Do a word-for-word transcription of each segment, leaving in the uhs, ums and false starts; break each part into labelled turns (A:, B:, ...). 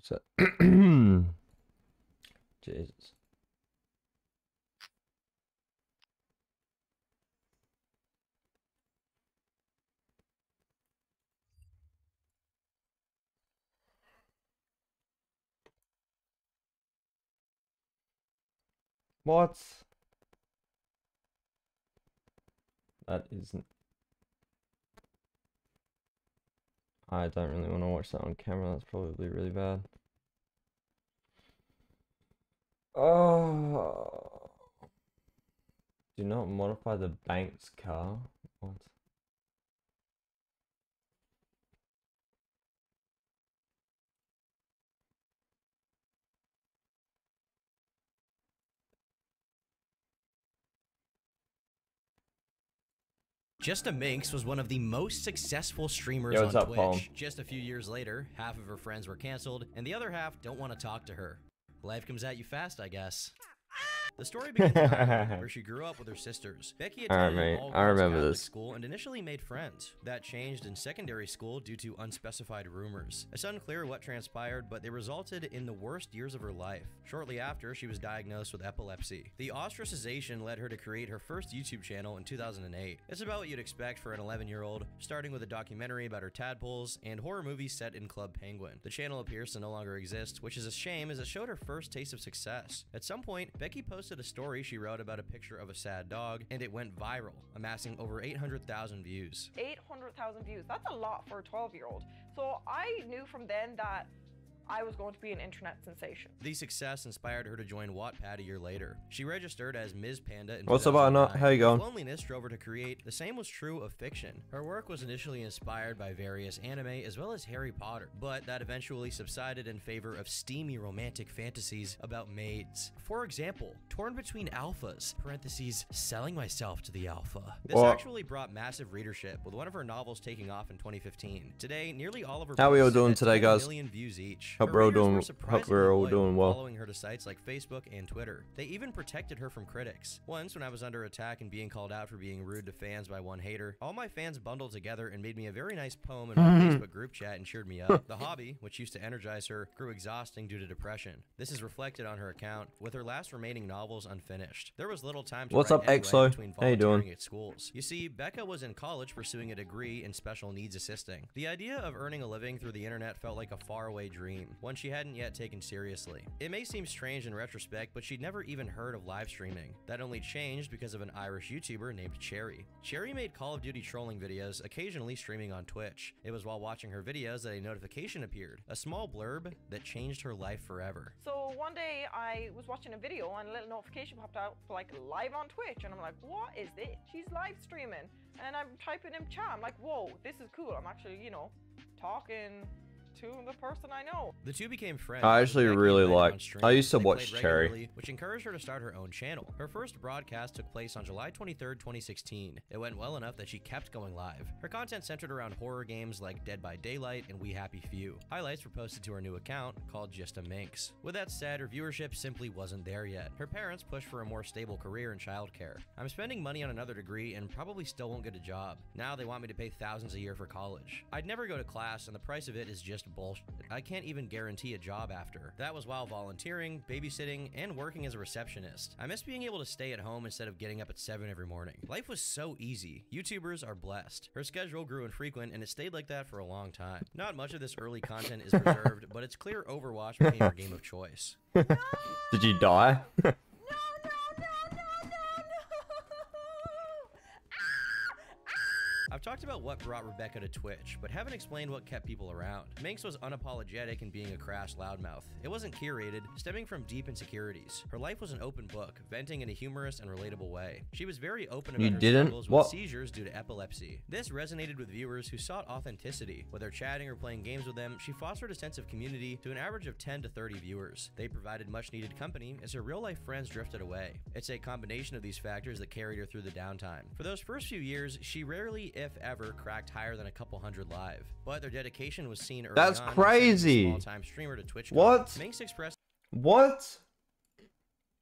A: So Jesus. What? That isn't. I don't really want to watch that on camera. That's probably really bad. Oh. Do not modify the bank's car. What?
B: JustAMinx was one of the most successful streamers
A: Yo,
B: on
A: up,
B: Twitch.
A: Paul?
B: Just a few years later, half of her friends were canceled, and the other half don't want to talk to her. Life comes at you fast, I guess. The story begins in Ireland, where she grew up with her sisters. Becky
A: Alright,
B: attended
A: mate.
B: an all-girls
A: I remember
B: Catholic
A: this.
B: school and initially made friends. That changed in secondary school due to unspecified rumors. It's unclear what transpired, but they resulted in the worst years of her life. Shortly after, she was diagnosed with epilepsy. The ostracization led her to create her first YouTube channel in two thousand eight. It's about what you'd expect for an eleven-year-old, starting with a documentary about her tadpoles and horror movies set in Club Penguin. The channel appears to no longer exist, which is a shame as it showed her first taste of success. At some point, Becky posted a story she wrote about a picture of a sad dog, and it went viral, amassing over eight hundred thousand views.
C: eight hundred thousand views, that's a lot for a twelve year old. So I knew from then that I was going to be an internet sensation.
B: The success inspired her to join Wattpad a year later. She registered as Miz Panda in
A: What's up, Anna? How you going?
B: Loneliness drove her to create. The same was true of fiction. Her work was initially inspired by various anime as well as Harry Potter, but that eventually subsided in favor of steamy romantic fantasies about maids. For example, Torn Between Alphas, parentheses, selling myself to the alpha. This
A: Well,
B: actually brought massive readership, with one of her novels taking off in twenty fifteen. Today, nearly all of her
A: How we all
B: posts
A: doing
B: hit
A: today,
B: ten
A: guys?
B: million views each.
A: Hope
B: Her
A: we're all
B: readers were
A: doing- hope
B: surprisingly
A: we're all
B: loyal,
A: doing well.
B: following her to sites like Facebook and Twitter. They even protected her from critics. Once, when I was under attack and being called out for being rude to fans by one hater, all my fans bundled together and made me a very nice poem in my Facebook group chat and cheered me up. The hobby, which used to energize her, grew exhausting due to depression. This is reflected on her account, with her last remaining novels unfinished. There was little time to
A: What's
B: write
A: up,
B: anyway
A: Exo?
B: between
A: How you doing?
B: volunteering at schools. You see, Becca was in college pursuing a degree in special needs assisting. The idea of earning a living through the internet felt like a faraway dream, one she hadn't yet taken seriously. It may seem strange in retrospect, but she'd never even heard of live streaming. That only changed because of an Irish YouTuber named Cherry. Cherry made Call of Duty trolling videos, occasionally streaming on Twitch. It was while watching her videos that a notification appeared, a small blurb that changed her life forever.
C: So one day I was watching a video and a little notification popped out for like live on Twitch, and I'm like, what is this? She's live streaming. And I'm typing in chat, I'm like, whoa, this is cool. I'm actually, you know, talking to the person I know.
B: The two became friends.
A: I
B: as
A: actually
B: Becky
A: really
B: met on
A: like-
B: stream.
A: I used to
B: They
A: watch
B: played
A: Cherry.
B: regularly, which encouraged her to start her own channel. Her first broadcast took place on July twenty-third, twenty sixteen. It went well enough that she kept going live. Her content centered around horror games like Dead by Daylight and We Happy Few. Highlights were posted to her new account called JustAMinx. With that said, her viewership simply wasn't there yet. Her parents pushed for a more stable career in childcare. I'm spending money on another degree and probably still won't get a job. Now they want me to pay thousands a year for college. I'd never go to class and the price of it is just bullshit. I can't even guarantee a job after. That was while volunteering, babysitting, and working as a receptionist. I miss being able to stay at home instead of getting up at seven every morning. Life was so easy. YouTubers are blessed. Her schedule grew infrequent and it stayed like that for a long time. Not much of this early content is preserved, but it's clear Overwatch became her game of choice.
A: Did you die?
C: No, no, no, no, no, no.
B: I've talked about what brought Rebecca to Twitch, but haven't explained what kept people around. Minx was unapologetic in being a crass loudmouth. It wasn't curated, stemming from deep insecurities. Her life was an open book, venting in a humorous and relatable way. She was very open about
A: You
B: her
A: didn't?
B: struggles
A: What?
B: with seizures due to epilepsy. This resonated with viewers who sought authenticity. Whether chatting or playing games with them, she fostered a sense of community to an average of ten to thirty viewers. They provided much-needed company as her real-life friends drifted away. It's a combination of these factors that carried her through the downtime. For those first few years, she rarely, if ever, cracked higher than a couple hundred live, but their dedication was seen early
A: That's
B: on as
A: crazy.
B: a small-time streamer to Twitch.
A: What?
B: Minx expressed
A: What?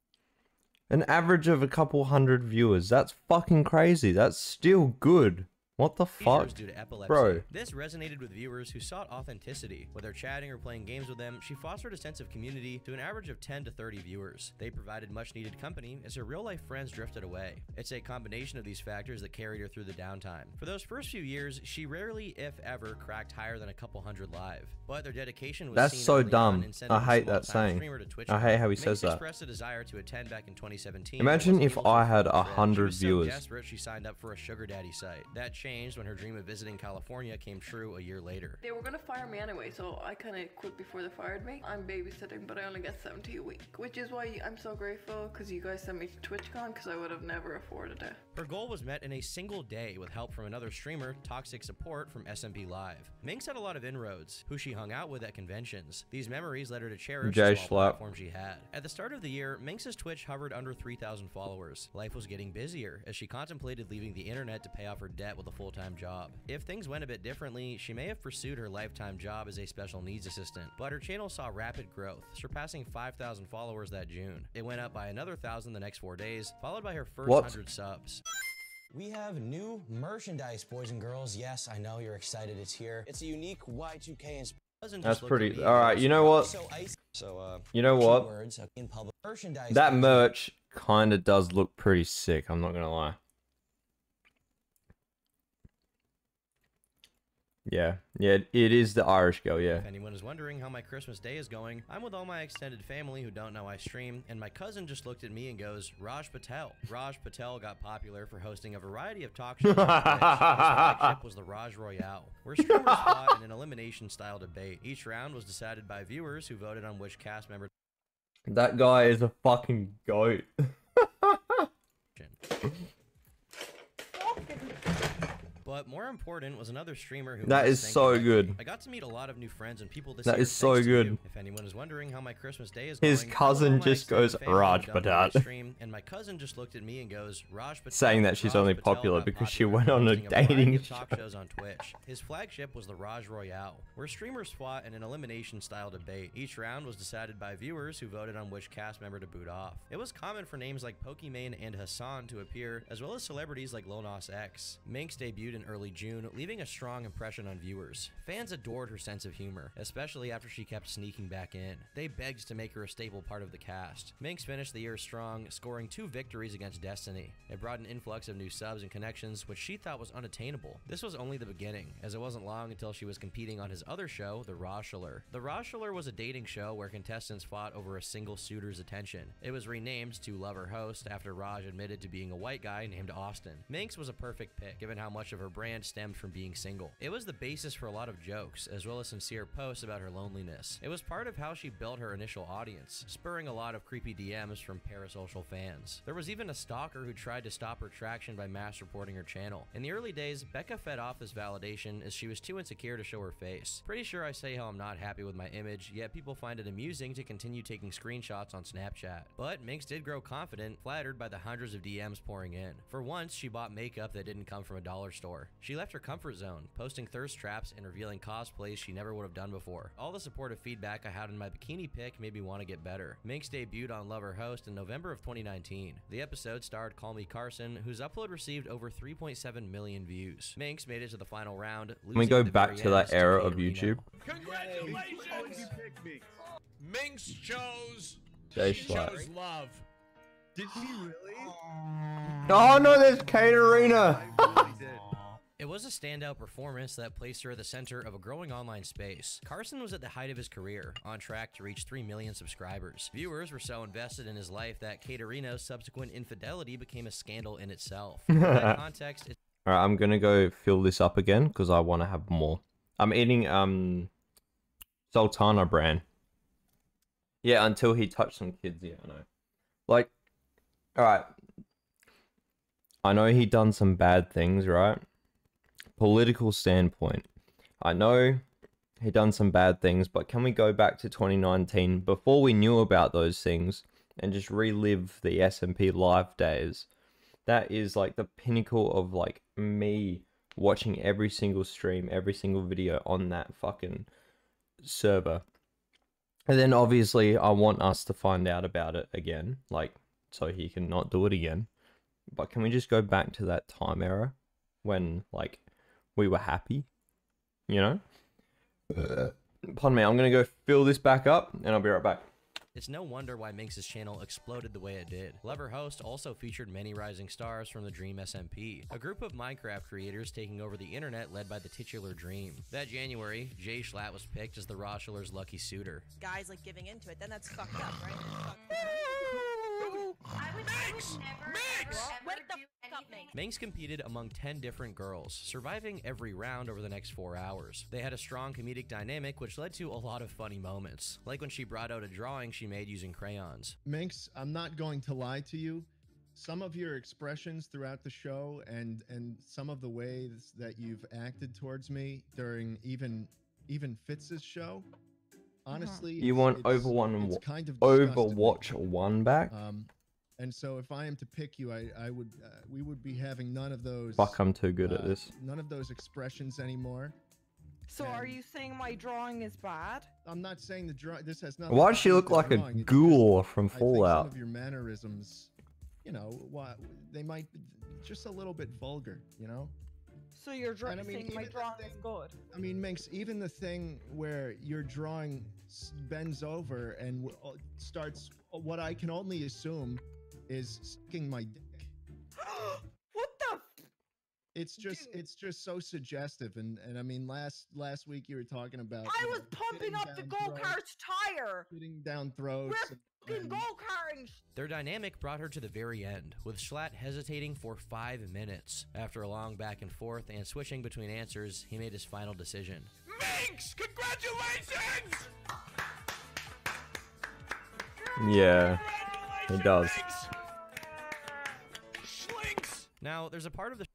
A: An average of a couple hundred viewers. That's fucking crazy. That's still good. What the fuck?
B: Due to epilepsy.
A: Bro.
B: This resonated with viewers who sought authenticity. Whether chatting or playing games with them, she fostered a sense of community to an average of ten to thirty viewers. They provided much needed company as her real life friends drifted away. It's a combination of these factors that carried her through the downtime. For those first few years, she rarely, if ever, cracked higher than a couple hundred live. But their dedication was
A: That's
B: seen
A: so
B: early on
A: dumb.
B: in sending
A: I
B: the
A: hate that
B: small-time
A: saying.
B: streamer to Twitch
A: I hate how he
B: Minx
A: says that.
B: expressed a desire to attend back in twenty seventeen.
A: Imagine
B: but wasn't
A: if
B: able to
A: I had
B: afford
A: a
B: it. She
A: hundred
B: was so
A: viewers.
B: desperate she signed up for a sugar daddy site. That changed when her dream of visiting California came true a year later.
D: They were gonna fire me anyway, so I kind of quit before they fired me. I'm babysitting, but I only get seventy a week, which is why I'm so grateful because you guys sent me to TwitchCon because I would have never afforded it.
B: Her goal was met in a single day with help from another streamer, Toxic Support from S M P Live. Minx had a lot of inroads, who she hung out with at conventions. These memories led her to cherish
A: Jay
B: the small
A: Schlapp.
B: platform she had. At the start of the year, Minx's Twitch hovered under three thousand followers. Life was getting busier as she contemplated leaving the internet to pay off her debt with a full-time job. If things went a bit differently, she may have pursued her lifetime job as a special needs assistant, but her channel saw rapid growth, surpassing five thousand followers that June. It went up by another thousand the next four days, followed by her first
A: What?
B: one hundred subs.
E: We have new merchandise, boys and girls. Yes, I know you're excited. It's here. It's a unique Y two K inspiration.
B: Wasn't
A: That's
B: just looked at
A: pretty.
B: me
A: All right,
B: and
A: you know what?
E: So ice. So uh.
A: You know what?
E: Words in public merchandise.
A: That merch kind of does look pretty sick. I'm not gonna lie. Yeah, yeah, it is the Irish girl. Yeah.
B: If anyone is wondering how my Christmas day is going, I'm with all my extended family who don't know I stream, and my cousin just looked at me and goes, Raj Patel. Raj Patel got popular for hosting a variety of talk shows on Twitch. His flagship was the Raj Royale, where streamers fought in an elimination-style debate. Each round was decided by viewers who voted on which cast member.
A: That guy is a fucking goat.
B: But more important was another streamer who
A: That
B: made
A: is
B: us think
A: so
B: about
A: good.
B: me. I got to meet a lot of new friends and people this
A: That
B: year
A: is so
B: thanks to
A: good.
B: you. If anyone is wondering how my Christmas day is
A: His
B: going, I'm with
A: cousin
B: all my
A: just
B: extended
A: goes,
B: family who
A: Raj
B: don't know I
A: Patel.
B: stream, and my cousin just looked at me and goes, Raj Patel.
A: Saying that she's
B: Raj
A: only
B: Patel
A: popular
B: got
A: because she
B: popular
A: went
B: for
A: on a
B: hosting variety
A: dating
B: of talk
A: show.
B: shows on Twitch. His flagship was the Raj Royale, where streamers fought in an elimination-style debate. Each round was decided by viewers who voted on which cast member to boot off. It was common for names like Pokimane and Hassan to appear, as well as celebrities like Lil Nas X. Minx debuted in early June, leaving a strong impression on viewers. Fans adored her sense of humor, especially after she kept sneaking back in. They begged to make her a staple part of the cast. Minx finished the year strong, scoring two victories against Destiny. It brought an influx of new subs and connections, which she thought was unattainable. This was only the beginning, as it wasn't long until she was competing on his other show, The Rajshler. The Rajshler was a dating show where contestants fought over a single suitor's attention. It was renamed to Lover Host after Raj admitted to being a white guy named Austin. Minx was a perfect pick, given how much of her brand stemmed from being single. It was the basis for a lot of jokes, as well as sincere posts about her loneliness. It was part of how she built her initial audience, spurring a lot of creepy D Ms from parasocial fans. There was even a stalker who tried to stop her traction by mass reporting her channel. In the early days, Becca fed off this validation as she was too insecure to show her face. Pretty sure I say how I'm not happy with my image, yet people find it amusing to continue taking screenshots on Snapchat. But Minx did grow confident, flattered by the hundreds of D Ms pouring in. For once, she bought makeup that didn't come from a dollar store. She left her comfort zone, posting thirst traps and revealing cosplays she never would have done before. All the supportive feedback I had in my bikini pic made me want to get better. Minx debuted on Lover Host in November of twenty nineteen. The episode starred Call Me Carson, whose upload received over three point seven million views. Minx made it to the final round.
A: Can we go
B: losing at the
A: back
B: very
A: to that
B: end
A: era
B: Kate
A: of
B: Reno.
A: YouTube?
F: Congratulations! Minx chose.
A: Jay
F: She
A: Schlatt.
F: chose love. Did he really?
A: Oh no, there's Katerina.
F: I really did.
B: It was a standout performance that placed her at the center of a growing online space. Carson was at the height of his career, on track to reach three million subscribers. Viewers were so invested in his life that Katerina's subsequent infidelity became a scandal in itself. In that context, it's
A: All right, I'm gonna go fill this up again because I want to have more. I'm eating um Sultana brand. Yeah, until he touched some kids. Yeah, I know. Like, all right. I know he done some bad things, right? Political standpoint. I know he done some bad things, but can we go back to twenty nineteen before we knew about those things and just relive the S M P live days? That is like the pinnacle of like me watching every single stream, every single video on that fucking server. And then obviously I want us to find out about it again, like so he can not do it again. But can we just go back to that time era? when like we were happy, you know. Pardon me, I'm gonna go fill this back up and I'll be right back.
B: It's no wonder why Minx's channel exploded the way it did. Lover Host also featured many rising stars from the Dream S M P, a group of Minecraft creators taking over the internet led by the titular Dream. That January, Jay Schlatt was picked as the Rocheller's lucky suitor.
G: Guys like giving into it, then that's fucked up, right? That's fucked up.
H: I would, I would never,
F: Minx!
H: ever, ever
G: Wake the
H: do
G: fuck up,
H: anything.
G: Minx.
B: Minx competed among ten different girls, surviving every round over the next four hours. They had a strong comedic dynamic, which led to a lot of funny moments, like when she brought out a drawing she made using crayons.
I: Minx, I'm not going to lie to you. Some of your expressions throughout the show and and some of the ways that you've acted towards me during even even Fitz's show, honestly,
A: You
I: it's-
A: want
I: it's-
A: Overwatch
I: it's kind of disgusted me.
A: Overwatch one back?
I: Um, and so if I am to pick you, I I would uh, we would be having none of those.
A: Fuck, I'm too good at
I: uh,
A: this.
I: None of those expressions anymore.
C: So are
I: And-
C: you saying my drawing is bad?
I: I'm not saying the draw. This has nothing.
A: Why
I: to
A: does she
I: do
A: look
I: with
A: like
I: the
A: a
I: drawing. It's
A: ghoul
I: just-
A: from
I: I think
A: Fallout?
I: some of your mannerisms, you know, what they might be just a little bit vulgar, you know.
C: So you're dra-
I: And I mean,
C: saying my
I: even the
C: drawing is
I: thing-
C: good?
I: I mean, Minx, even the thing where your drawing s- bends over and w- uh, starts what I can only assume is sucking my dick.
C: What the? F-
I: It's just,
C: Dude.
I: it's just so suggestive. And and I mean, last last week you were talking about.
C: I
I: you
C: was
I: know,
C: pumping
I: shitting
C: up the
I: down
C: go
I: throats-
C: kart's tire.
I: shitting down throats.
C: We're
I: and-
C: fucking
I: and-
C: go karting.
B: Their dynamic brought her to the very end, with Schlatt hesitating for five minutes. After a long back and forth and switching between answers, he made his final decision.
F: Minx, congratulations!
A: Yeah, he does.
F: Minx! Schlinks!
B: Now, there's a part of the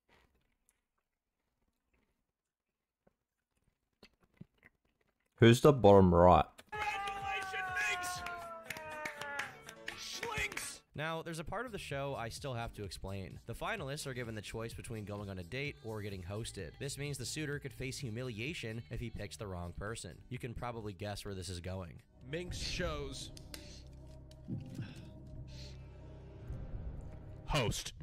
A: Who's the bottom right?
F: Congratulations, Minx! Schlinks!
B: Now, there's a part of the show I still have to explain. The finalists are given the choice between going on a date or getting hosted. This means the suitor could face humiliation if he picks the wrong person. You can probably guess where this is going.
F: Minx shows. Host.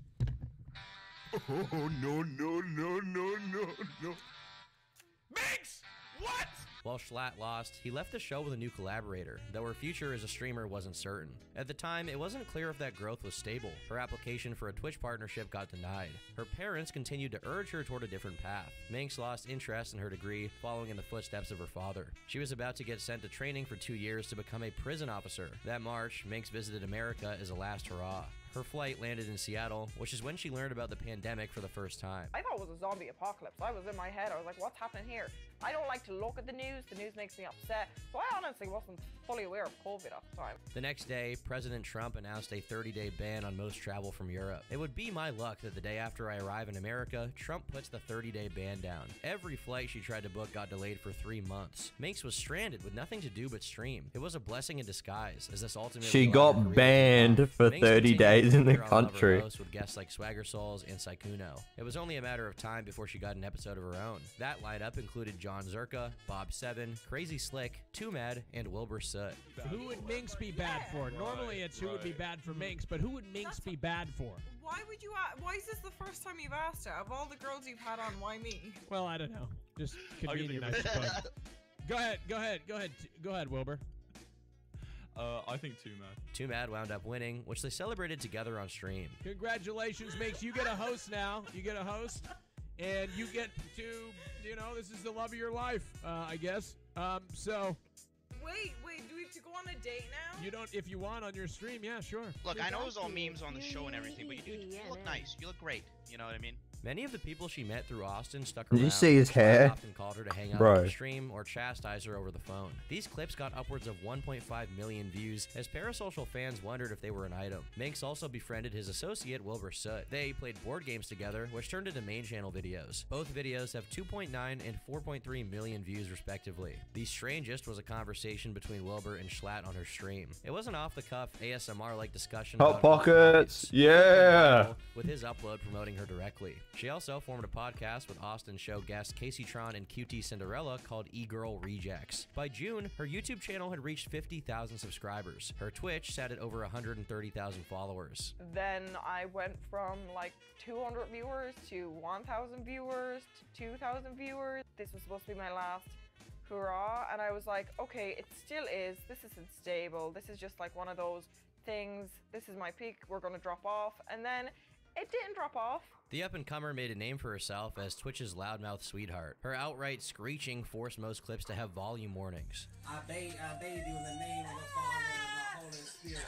F: Oh, no, no, no, no, no, no. Minx! What?
B: While Schlatt lost, he left the show with a new collaborator, though her future as a streamer wasn't certain. At the time, it wasn't clear if that growth was stable. Her application for a Twitch partnership got denied. Her parents continued to urge her toward a different path. Minx lost interest in her degree, following in the footsteps of her father. She was about to get sent to training for two years to become a prison officer. That March, Minx visited America as a last hurrah. Her flight landed in Seattle, which is when she learned about the pandemic for the first time.
C: I thought it was a zombie apocalypse. I was in my head. I was like, what's happening here? I don't like to look at the news. The news makes me upset. So I honestly wasn't fully aware of COVID at the time.
B: The next day, President Trump announced a thirty-day ban on most travel from Europe. It would be my luck that the day after I arrive in America, Trump puts the thirty-day ban down. Every flight she tried to book got delayed for three months. Minx was stranded with nothing to do but stream. It was a blessing in disguise, as this ultimately
A: She
B: allowed her
A: got
B: career to
A: banned
B: take off.
A: for
B: Minx
A: thirty
B: continued
A: days
B: to
A: in the
B: appear on Lover
A: country.
B: Roast with guests like Swagger Souls and Saikuno. It was only a matter of time before she got an episode of her own. That lineup included John Zerka, Bob Seven, Crazy Slick, Too Mad, and Wilbur Soot.
J: Who would Minx be bad for? Normally it's who would be bad for Minx, but who would Minx be bad for?
K: Why would you ask? Why is this the first time you've asked it? Of all the girls you've had on, why me?
J: Well, I don't know. Just
F: I'll give
J: convenient,
F: you-
J: I suppose. Go ahead, go ahead, go ahead, go ahead, Wilbur.
F: Uh, I think Too Mad.
B: Too Mad wound up winning, which they celebrated together on stream.
J: Congratulations, Minx. You get a host now. You get a host, and you get to, you know, this is the love of your life, uh, I guess. Um, so
K: Wait, wait, do we have to go on a date now?
J: you don't, if you want on your stream, yeah, sure.
L: Look, I know it was all memes on the show and everything, but you, do, you look nice. You look great. You know what I mean?
B: Many of the people she met through Austin stuck
A: Did
B: around.
A: you see his
B: Schlatt
A: hair?
B: often called her to hang out
A: Bro.
B: on the stream or chastise her over the phone. These clips got upwards of one point five million views, as parasocial fans wondered if they were an item. Minx also befriended his associate Wilbur Soot. They played board games together, which turned into main channel videos. Both videos have two point nine and four point three million views respectively. The strangest was a conversation between Wilbur and Schlatt on her stream. It was an off-the-cuff A S M R-like discussion
A: Hot
B: about
A: Pockets,
B: Pockets,
A: yeah.
B: with his upload promoting her directly. She also formed a podcast with Austin show guests Casey Tron and Q T Cinderella called E-Girl Rejects. By June, her YouTube channel had reached fifty thousand subscribers. Her Twitch sat at over one hundred thirty thousand followers.
C: Then I went from like two hundred viewers to one thousand viewers to two thousand viewers. This was supposed to be my last hurrah, and I was like, okay, it still is. This isn't stable. This is just like one of those things. This is my peak. We're gonna drop off, and then it didn't drop off.
B: The up-and-comer made a name for herself as Twitch's loudmouth sweetheart. Her outright screeching forced most clips to have volume warnings.
M: I bathe, I bathe you in the name of the Father and the Holy Spirit.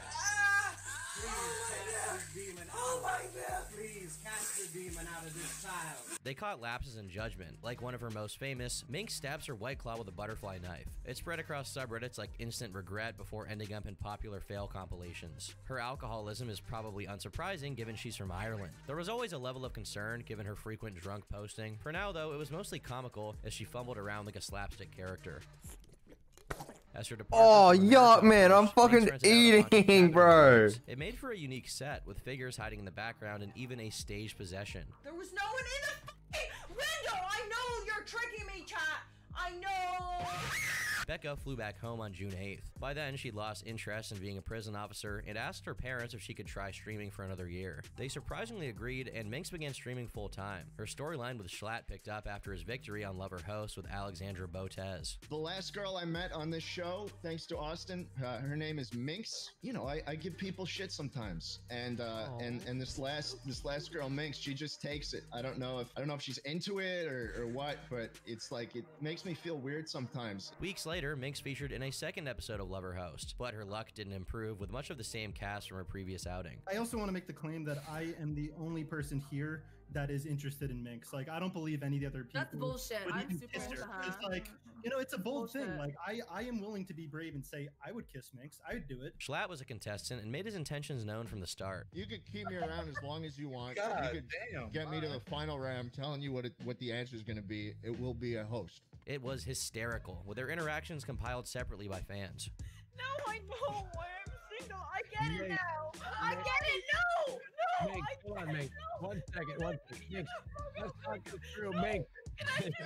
M: Please cast this demon out. Oh my God. Please cast the demon out of this child.
B: They caught lapses in judgment. Like one of her most famous, Minx stabs her White Claw with a butterfly knife. It spread across subreddits like Instant Regret before ending up in popular fail compilations. Her alcoholism is probably unsurprising given she's from Ireland. There was always a level of concern given her frequent drunk posting. For now though, it was mostly comical as she fumbled around like a slapstick character. As her departure
A: Oh,
B: from
A: yuck,
B: America,
A: man. I'm
B: Minx
A: fucking
B: rented out a bunch of
A: eating,
B: cabin
A: bro.
B: rooms. It made for a unique set with figures hiding in the background and even a stage possession.
G: There was no one in the f***ing window! I know you're tricking me, chat! I know!
B: Becca flew back home on June eighth. By then, she'd lost interest in being a prison officer and asked her parents if she could try streaming for another year. They surprisingly agreed, and Minx began streaming full-time. Her storyline with Schlatt picked up after his victory on Lover Host with Alexandra Botez.
I: The last girl I met on this show, thanks to Austin, uh, her name is Minx. You know, I, I give people shit sometimes, and uh, and and this last this last girl, Minx, she just takes it. I don't know if I don't know if she's into it or, or what, but it's like it makes me feel weird sometimes.
B: Weeks later, Minx featured in a second episode of Lover Host, but her luck didn't improve with much of the same cast from her previous outing.
N: I also want to make the claim that I am the only person here that is interested in Minx. Like, I don't believe any of the other people.
O: That's bullshit.
N: would
O: I'm
N: even
O: super
N: kiss her.
O: into her.
N: It's like, you know, it's a bold thing.
O: Bullshit.
N: Like, I, I am willing to be brave and say I would kiss Minx. I would do it.
B: Schlatt was a contestant and made his intentions known from the start.
I: You could keep me around as long as you want.
P: God
I: you could
P: damn.
I: get me to the final round. I'm telling you what it, what the answer is going to be. It will be a host.
B: It was hysterical, with their interactions compiled separately by fans.
C: No, I know. I'm single. I get it
J: Mate,
C: now. I get it. No, no.
J: Mink,
C: I
J: hold on,
C: get
J: Mink.
C: it. No.
J: One second, one second. Mink, let's talk this through, Mink.
C: Can I just, can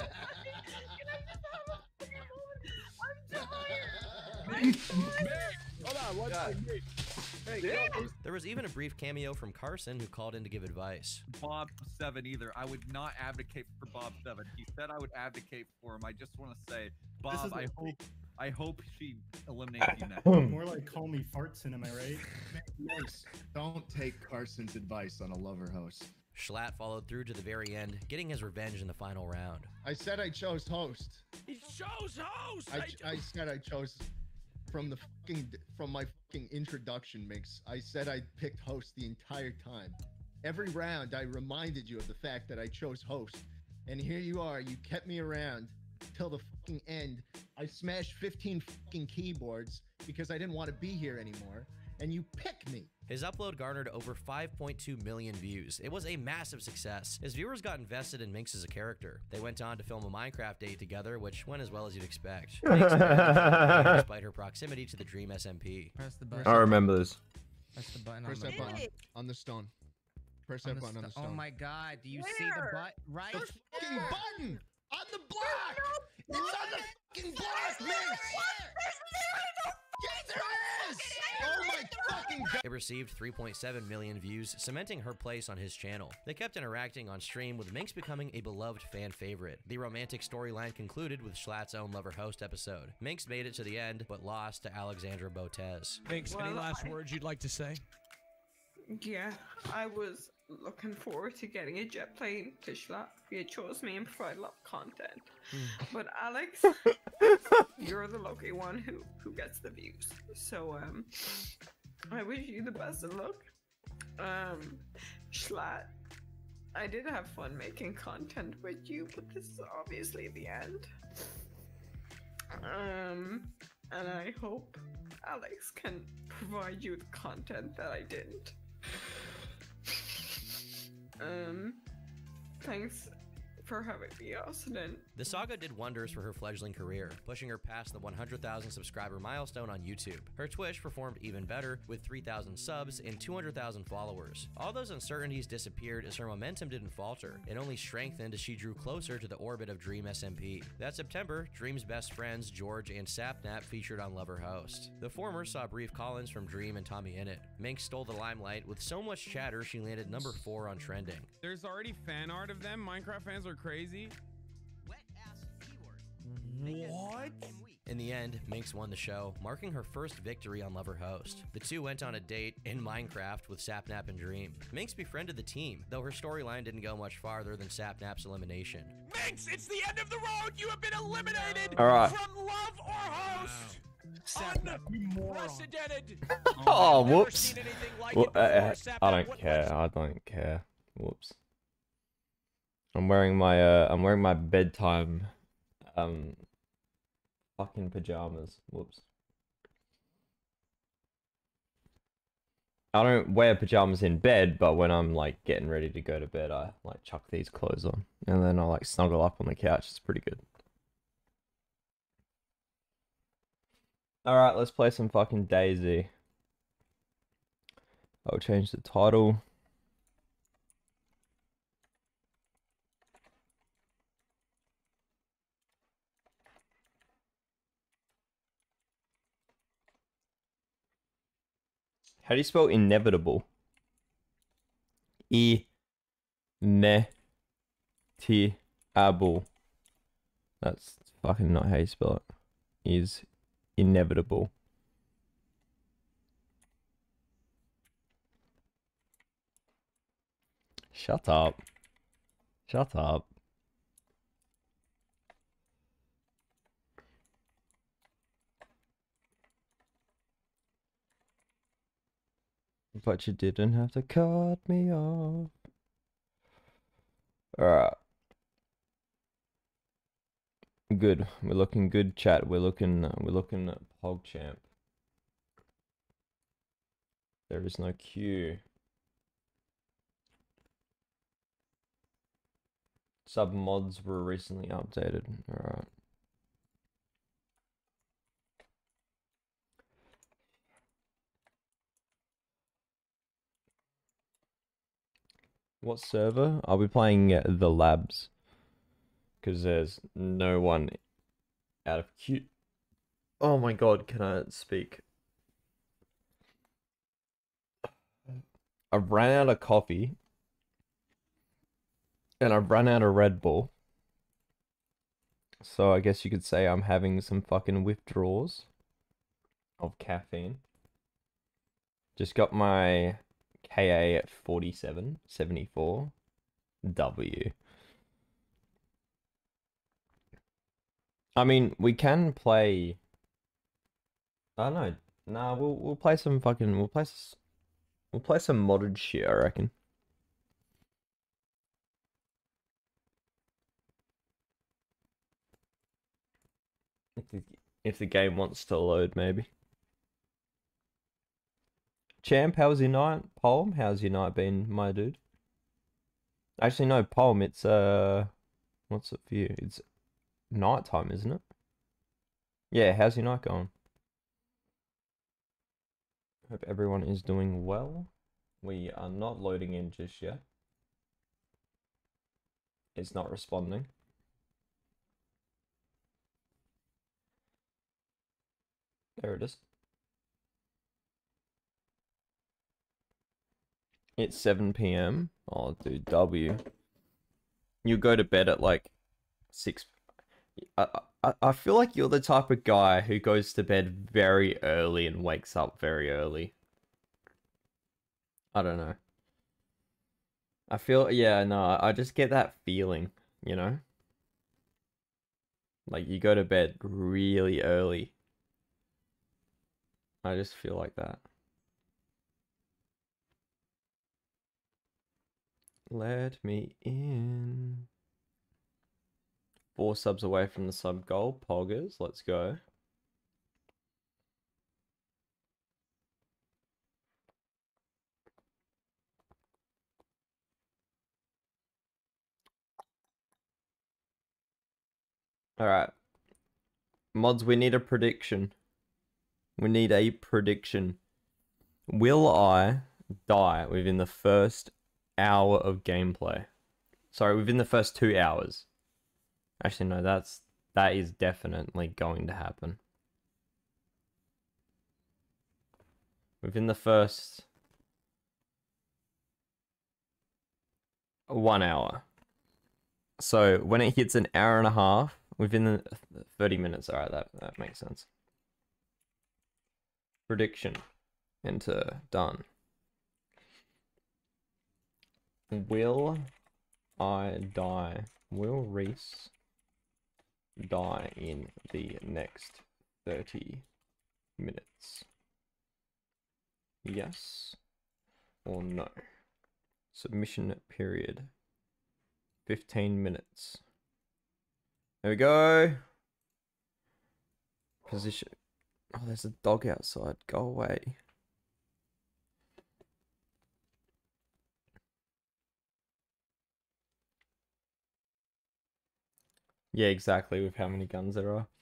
C: I just have a fucking moment? I'm tired. I'm tired.
J: Hold on, one second. Mink. Hey, go.
B: There was even a brief cameo from Carson who called in to give advice.
F: Bob Seven either. I would not advocate for Bob Seven. He said I would advocate for him. I just want to say, Bob,
N: is
F: I
N: a-
F: hope, I hope she eliminates you next.
N: More like call me fartson, am I right?
I: Minx, don't take Carson's advice on a lover host.
B: Schlatt followed through to the very end, getting his revenge in the final round.
I: I said I chose host.
J: He chose host.
I: I, I said I chose from the fucking from my fucking introduction, Minx. I said I picked host the entire time. Every round, I reminded you of the fact that I chose host, and here you are. You kept me around till the fucking end. I smashed fifteen fucking keyboards because I didn't want to be here anymore, and you picked me.
B: His upload garnered over five point two million views. It was a massive success. His viewers got invested in Minx as a character. They went on to film a Minecraft date together, which went as well as you'd expect. Minx apparently despite her proximity to the Dream S M P.
Q: Press the button.
A: I remember this.
Q: Press the button
I: Press
Q: on
I: that
Q: the
I: button on the stone. Press
Q: on
I: that
Q: the
I: button on the
Q: sto-
I: stone.
Q: Oh my god, do you see the
C: Where?
Q: button? Right?
I: The fucking button on the block. It's on the fucking block, Minx. Yes, there is. Oh my fucking god.
B: It received three point seven million views, cementing her place on his channel. They kept interacting on stream, with Minx becoming a beloved fan favorite. The romantic storyline concluded with Schlatt's own Lover Host episode. Minx made it to the end, but lost to Alexandra Botez.
J: Minx, any
K: Well,
J: last
K: I-
J: words you'd like to say?
K: Yeah, I was looking forward to getting a jet plane to Schlatt. He had chose me and provide a lot of content. But Alex, you're the lucky one who, who gets the views. So um, I wish you the best of luck. Um, Schlatt, I did have fun making content with you, but this is obviously the end. Um, and I hope Alex can provide you the content that I didn't. Um, thanks for having me, Austin.
B: The saga did wonders for her fledgling career, pushing her past the one hundred thousand subscriber milestone on YouTube. Her Twitch performed even better, with three thousand subs and two hundred thousand followers. All those uncertainties disappeared as her momentum didn't falter. It only strengthened as she drew closer to the orbit of Dream S M P. That September, Dream's best friends, George and Sapnap, featured on Lover Host. The former saw brief call-ins from Dream and Tommy Innit. Minx stole the limelight with so much chatter she landed number four on trending.
O: There's already fan art of them. Minecraft fans are crazy.
J: What?
B: In the end, Minx won the show, marking her first victory on Lover Host. The two went on a date in Minecraft with Sapnap and Dream. Minx befriended the team, though her storyline didn't go much farther than Sapnap's elimination.
J: Minx, it's the end of the road. You have been eliminated
A: All right.
J: from Love or Host. Unprecedented.
A: Oh,
J: I've never
A: whoops.
J: seen anything like
A: Well,
J: it before.
A: uh, uh,
J: Sapnap,
A: I don't
J: what-
A: care. I don't care. Whoops. I'm wearing my uh, I'm wearing my bedtime, um, fucking pajamas. Whoops. I don't wear pajamas in bed, but when I'm like getting ready to go to bed, I like chuck these clothes on, and then I like snuggle up on the couch. It's pretty good. All right, let's play some fucking DayZ. I'll change the title. How do you spell inevitable? E ne T able. That's fucking not how you spell it. Is inevitable. Shut up. Shut up. But you didn't have to cut me off. Alright. Good. We're looking good, chat. We're looking we're looking at PogChamp. There is no queue. Sub mods were recently updated. Alright. What server? I'll be playing uh, the labs. Because there's no one out of queue. Oh my god, can I speak? I've ran out of coffee. And I've run out of Red Bull. So I guess you could say I'm having some fucking withdrawals of caffeine. Just got my K A at forty-seven seventy-four W. I mean, we can play. I don't know. Nah, we'll we'll play some fucking. We'll play. s- We'll play some modded shit. I reckon. If the, if the game wants to load, maybe. Champ, how was your night? Palm, how's your night been, my dude? Actually, no, Palm, it's, uh... What's it for you? It's night time, isn't it? Yeah, how's your night going? Hope everyone is doing well. We are not loading in just yet. It's not responding. There it is. It's seven P M Oh, dude, W. You go to bed at like six. I, I I feel like you're the type of guy who goes to bed very early and wakes up very early. I don't know. I feel, yeah, no, I just get that feeling, you know? Like you go to bed really early. I just feel like that. Let me in. Four subs away from the sub goal. Poggers, let's go. All right. Mods, we need a prediction. We need a prediction. Will I die within the first hour of gameplay? Sorry, within the first two hours. Actually, no, that's that is definitely going to happen. Within the first one hour. So when it hits an hour and a half, within the thirty minutes, alright, that, that makes sense. Prediction. Enter. Done. Will I die? Will Reese die in the next thirty minutes? Yes or no? Submission period. fifteen minutes. There we go. Position. Oh, there's a dog outside. Go away. Yeah, exactly, with how many guns there are.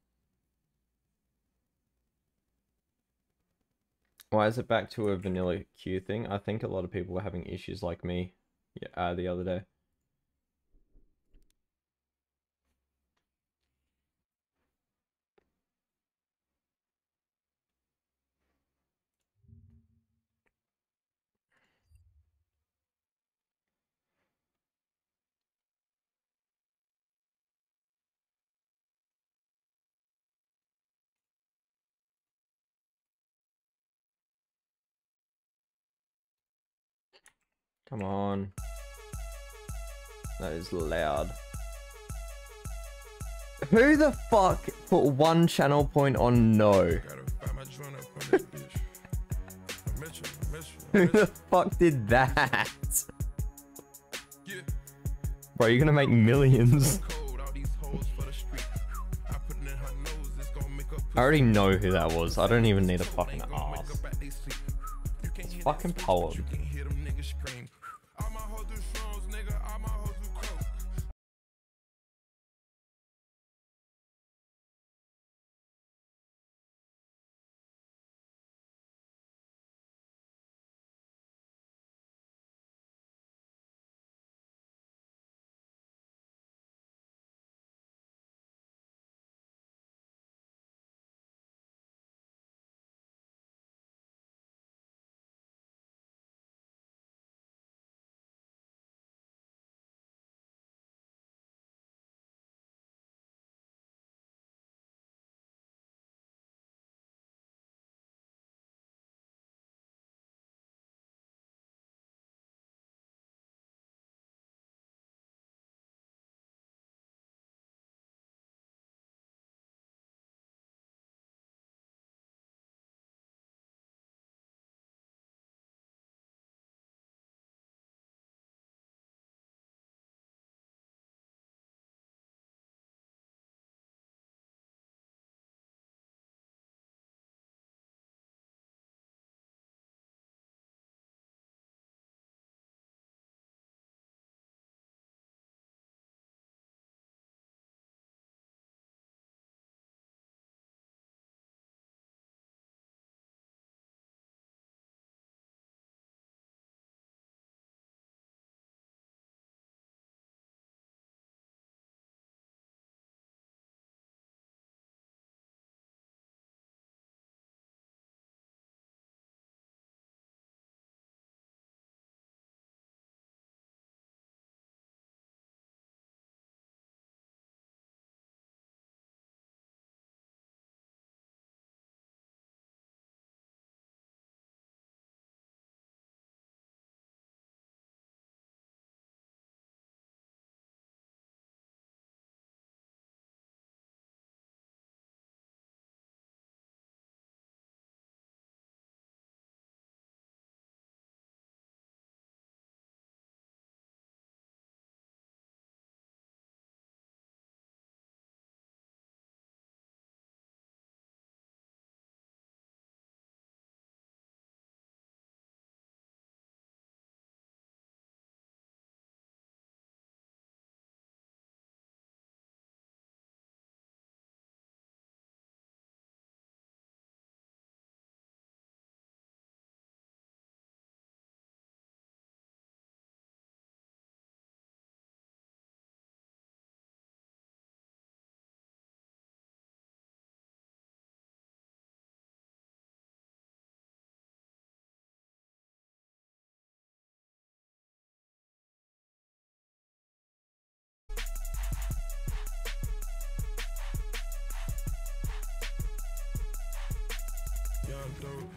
A: Why is it back to a vanilla queue thing? I think a lot of people were having issues like me yeah, uh, the other day. Come on. That is loud. Who the fuck put one channel point on no? Who the fuck did that? Bro, you're gonna make millions. I already know who that was. I don't even need a fucking ask. It's fucking Poem.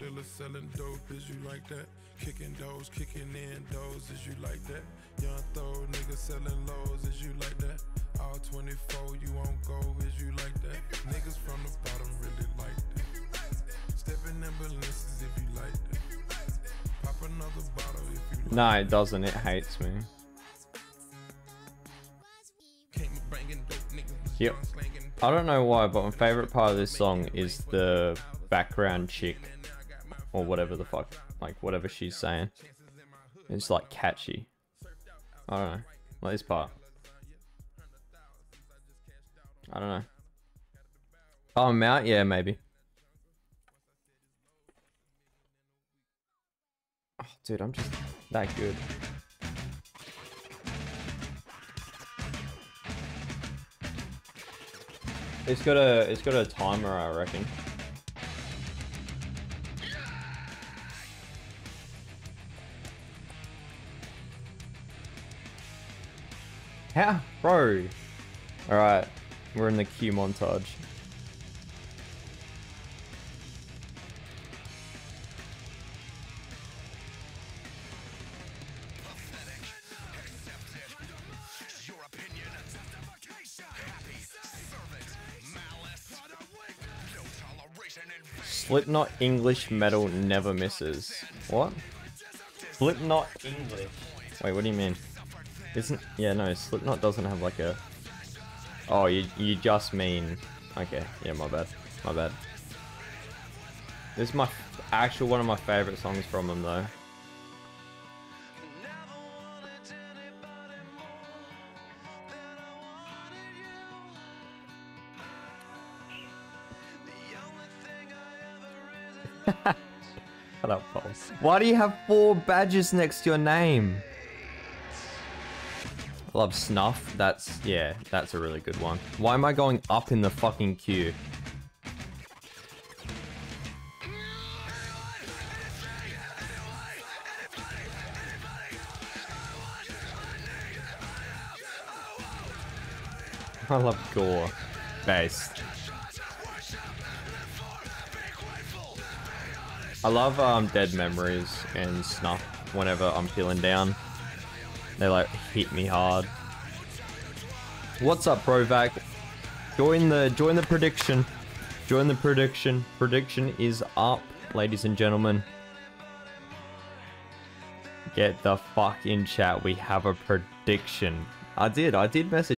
P: dealer selling dope, is you like that? Kicking doors, kicking in doors, is you like that? Young throw niggas selling lows, is you like that? All twenty-four, you won't go, is you like that? Niggas from the bottom really like that. Stepping in balances if you like that. Pop another bottle if you like.
A: No, it doesn't. It hates me. Yep. I don't know why, but my favorite part of this song is the background chick, or whatever the fuck, like whatever she's saying. It's like catchy. I don't know. Like this part. I don't know. Oh, I'm out? Yeah, maybe. Oh, dude, I'm just that good. It's got a it's got a timer, I reckon. How, bro? All right, we're in the Q montage. Slipknot English metal never misses. What? Slipknot English. Wait, what do you mean? Isn't yeah no Slipknot doesn't have like a. Oh, you you just mean okay? Yeah, my bad, my bad. This is my actual one of my favorite songs from them though. Shut up, Paul. Why do you have four badges next to your name? I love Snuff. That's, yeah, that's a really good one. Why am I going up in the fucking queue? I love Gore. Bass. I love um, Dead Memories and Snuff whenever I'm feeling down. They like hit me hard. What's up, Provac? Join the join the prediction. Join the prediction. Prediction is up, ladies and gentlemen. Get the fuck in chat. We have a prediction. I did. I did message.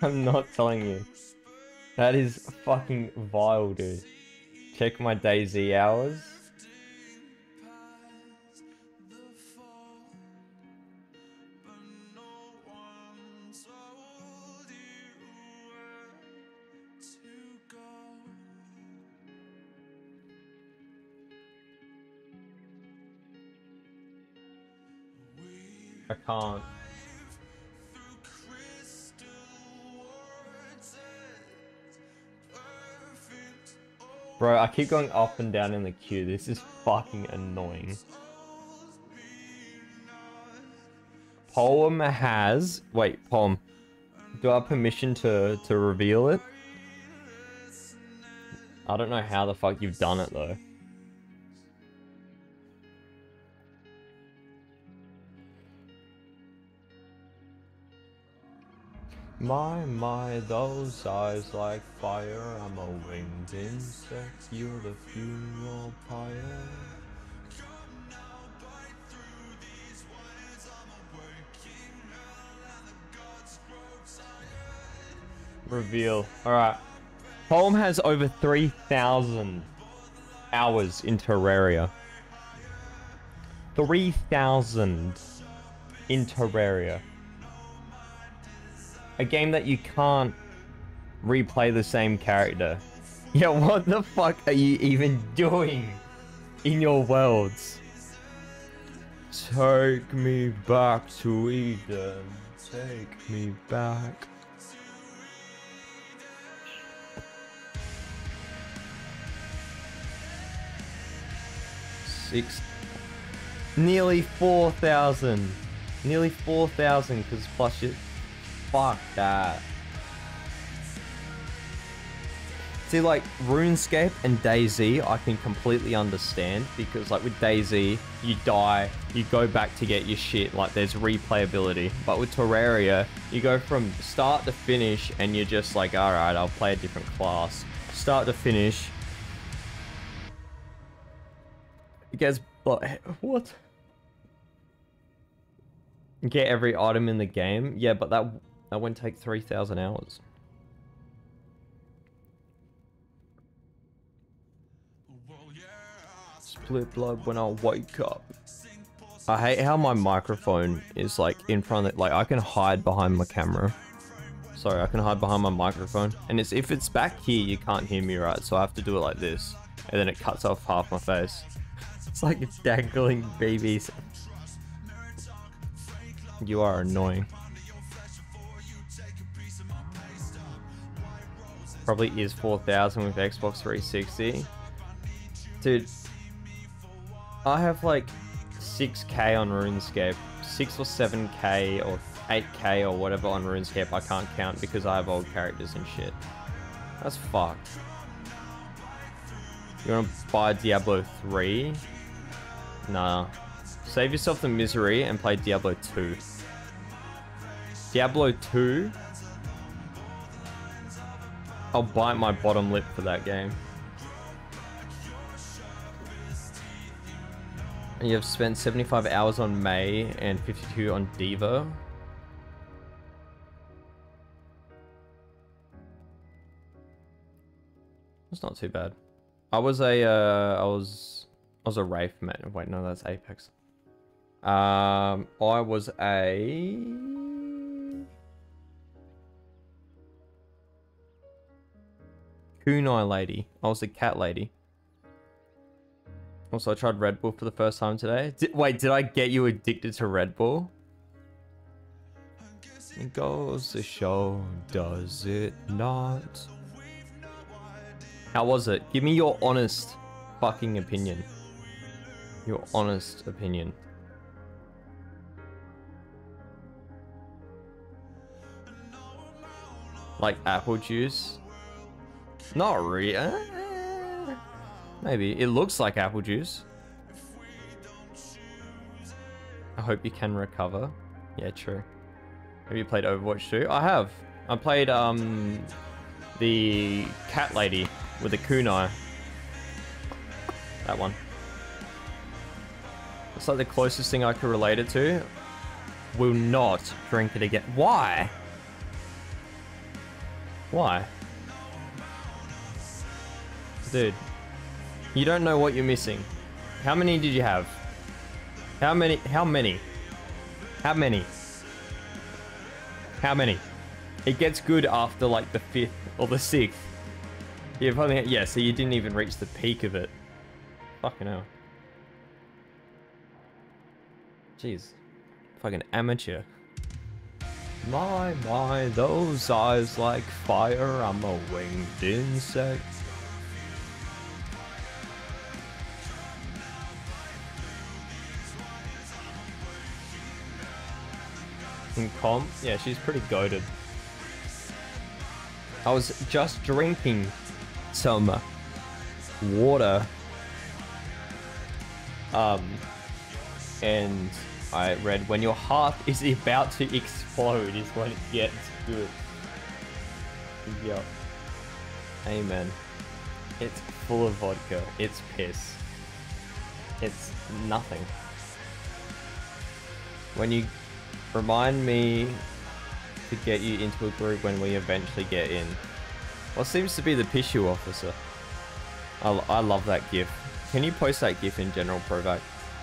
A: I'm not telling you. That is fucking vile, dude. Check my DayZ hours. I can't. Bro, I keep going up and down in the queue. This is fucking annoying. Poem has... Wait, Poem. Do I have permission to, to reveal it? I don't know how the fuck you've done it, though. My, my, those eyes like fire. I'm a winged insect. You're the funeral pyre. Reveal. Alright. Poem has over three thousand hours in Terraria. three thousand in Terraria. A game that you can't replay the same character. Yeah, what the fuck are you even doing in your worlds? Take me back to Eden. Take me back. Six. Nearly four thousand. Nearly four thousand because plus you. Fuck that. See, like, RuneScape and DayZ, I can completely understand, because, like, with DayZ, you die, you go back to get your shit, like, there's replayability. But with Terraria, you go from start to finish, and you're just like, alright, I'll play a different class. Start to finish. It gets, like, what? Get every item in the game? Yeah, but that... That won't take three thousand hours. Split blood when I wake up. I hate how my microphone is like in front of it. Like I can hide behind my camera. Sorry, I can hide behind my microphone. And it's if it's back here, you can't hear me right. So I have to do it like this. And then it cuts off half my face. It's like it's dangling babies. You are annoying. Probably is four thousand with Xbox three sixty. Dude, I have like six K on RuneScape. six or seven K or eight K or whatever on RuneScape I can't count because I have old characters and shit. That's fucked. You wanna buy Diablo three? Nah. Save yourself the misery and play Diablo two. Diablo two? I'll bite my bottom lip for that game. And you have spent seventy-five hours on May and fifty-two on Diva. That's not too bad. I was a, uh, I was, I was a Wraith man. Wait, no, that's Apex. Um, I was a... Kunai lady. I was a cat lady. Also, I tried Red Bull for the first time today. Did, wait, did I get you addicted to Red Bull? It goes to show, does it not? How was it? Give me your honest fucking opinion. Your honest opinion. Like apple juice? Not really. Uh, maybe. It looks like apple juice. I hope you can recover. Yeah, true. Have you played Overwatch two? I have. I played um the cat lady with the kunai. That one. It's like the closest thing I could relate it to. Will not drink it again. Why? Why? Dude, you don't know what you're missing. How many did you have? How many? How many? How many? How many? It gets good after like the fifth or the sixth. You've only, yeah, so you didn't even reach the peak of it. Fucking hell. Jeez. Fucking amateur. My, my, those eyes like fire. I'm a winged insect. In comp, yeah, she's pretty goated. I was just drinking some water, um, and I read when your heart is about to explode is when it gets good. Yup. Amen. It's full of vodka. It's piss. It's nothing. When you remind me to get you into a group when we eventually get in. What seems to be the Pishu officer? I, I love that gif. Can you post that gif in general, Provac?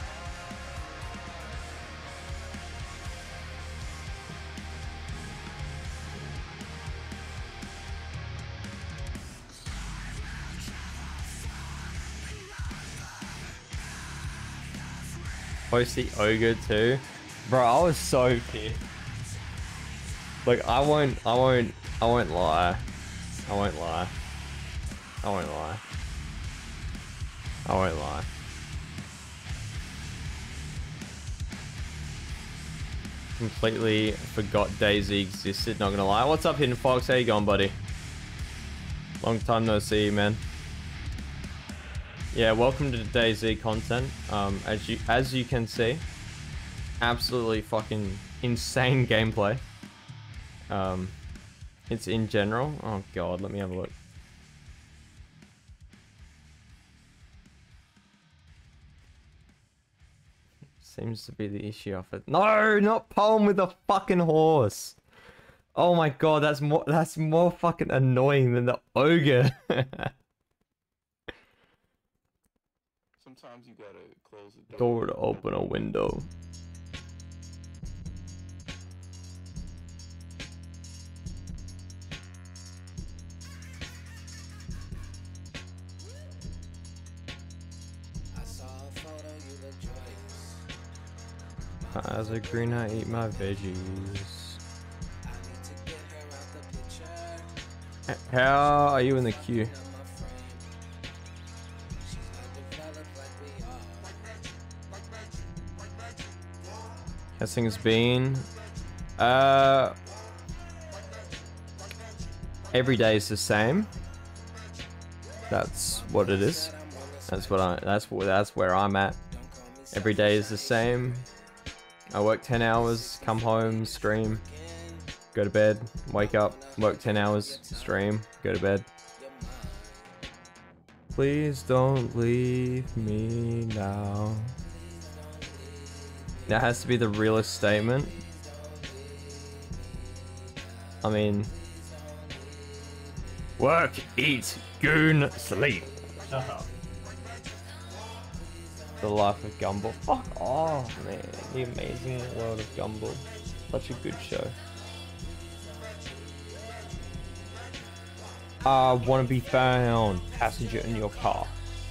A: Post the ogre too. Bro, I was so pissed. Like, I won't, I won't, I won't lie. I won't lie. I won't lie. I won't lie. Completely forgot DayZ existed, not gonna lie. What's up, Hidden Fox? How you going, buddy? Long time no see you, man. Yeah, welcome to the DayZ content. Um, as you, as you can see, absolutely fucking insane gameplay. Um, it's in general. Oh god, let me have a look. Seems to be the issue of it. No, not poem with a fucking horse. Oh my god, that's more that's more fucking annoying than the ogre.
R: Sometimes you gotta close the
A: door to open a window. As a green, I eat my veggies. H- How are you in the queue? How's things been? Uh, every day is the same. That's what it is. That's what I. That's what. That's where I'm at. Every day is the same. I work ten hours, come home, stream, go to bed, wake up, work ten hours, stream, go to bed. Please don't leave me now. That has to be the realest statement. I mean, work, eat, goon, sleep. Shut up. The Life of Gumball. Fuck off, man. The Amazing World of Gumball. Such a good show. I wanna be found. Passenger in your car.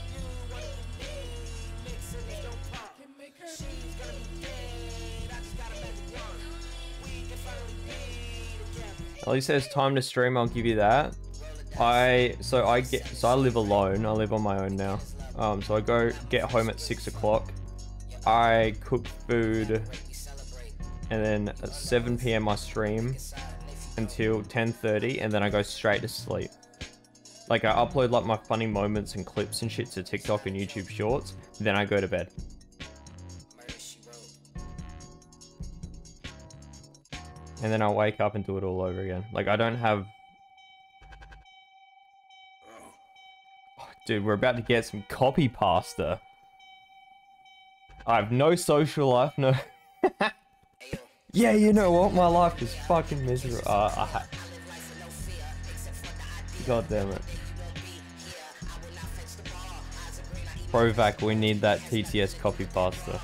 A: At least there's time to stream, I'll give you that. I so I get so I live alone. I live on my own now. Um, so I go get home at six o'clock. I cook food, and then at seven P M I stream until ten thirty, and then I go straight to sleep. Like, I upload like my funny moments and clips and shit to TikTok and YouTube Shorts. Then I go to bed. And then I wake up and do it all over again. Like, I don't have. Dude, we're about to get some copy pasta. I have no social life, no... Yeah, you know what? My life is fucking miserable. Uh, I God damn it. Provac, we need that T T S copy pasta.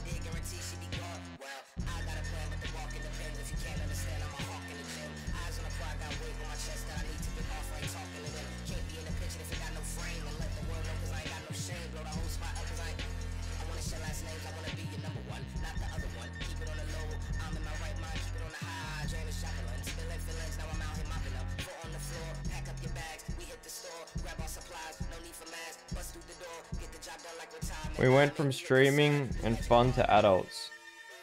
A: We went from streaming and fun to adults.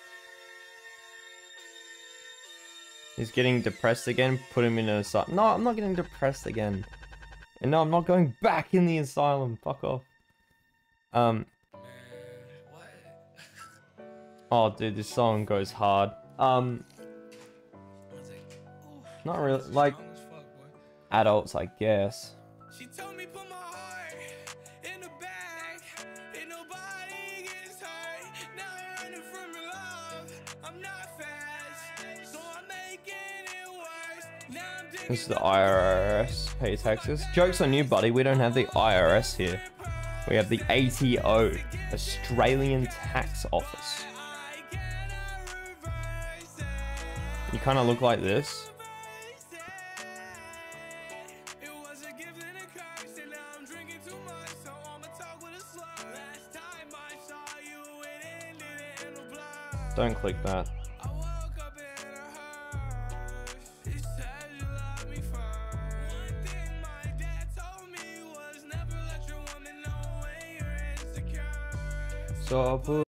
A: He's getting depressed again. Put him in an asylum. No, I'm not getting depressed again. And no, I'm not going back in the asylum. Fuck off. Um. Oh, dude, this song goes hard. Um. Not really. Like adults, I guess.
P: She told me put my heart in the bag. Ain't nobody gets hurt. Now I'm running from your love. I'm not fast, so I'm making it worse. Now I'm digging.
A: This is the I R S pay taxes. Joke's on you, buddy. We don't have the I R S here. We have the A T O, Australian Tax Office. You kind of look like this. Don't click that. So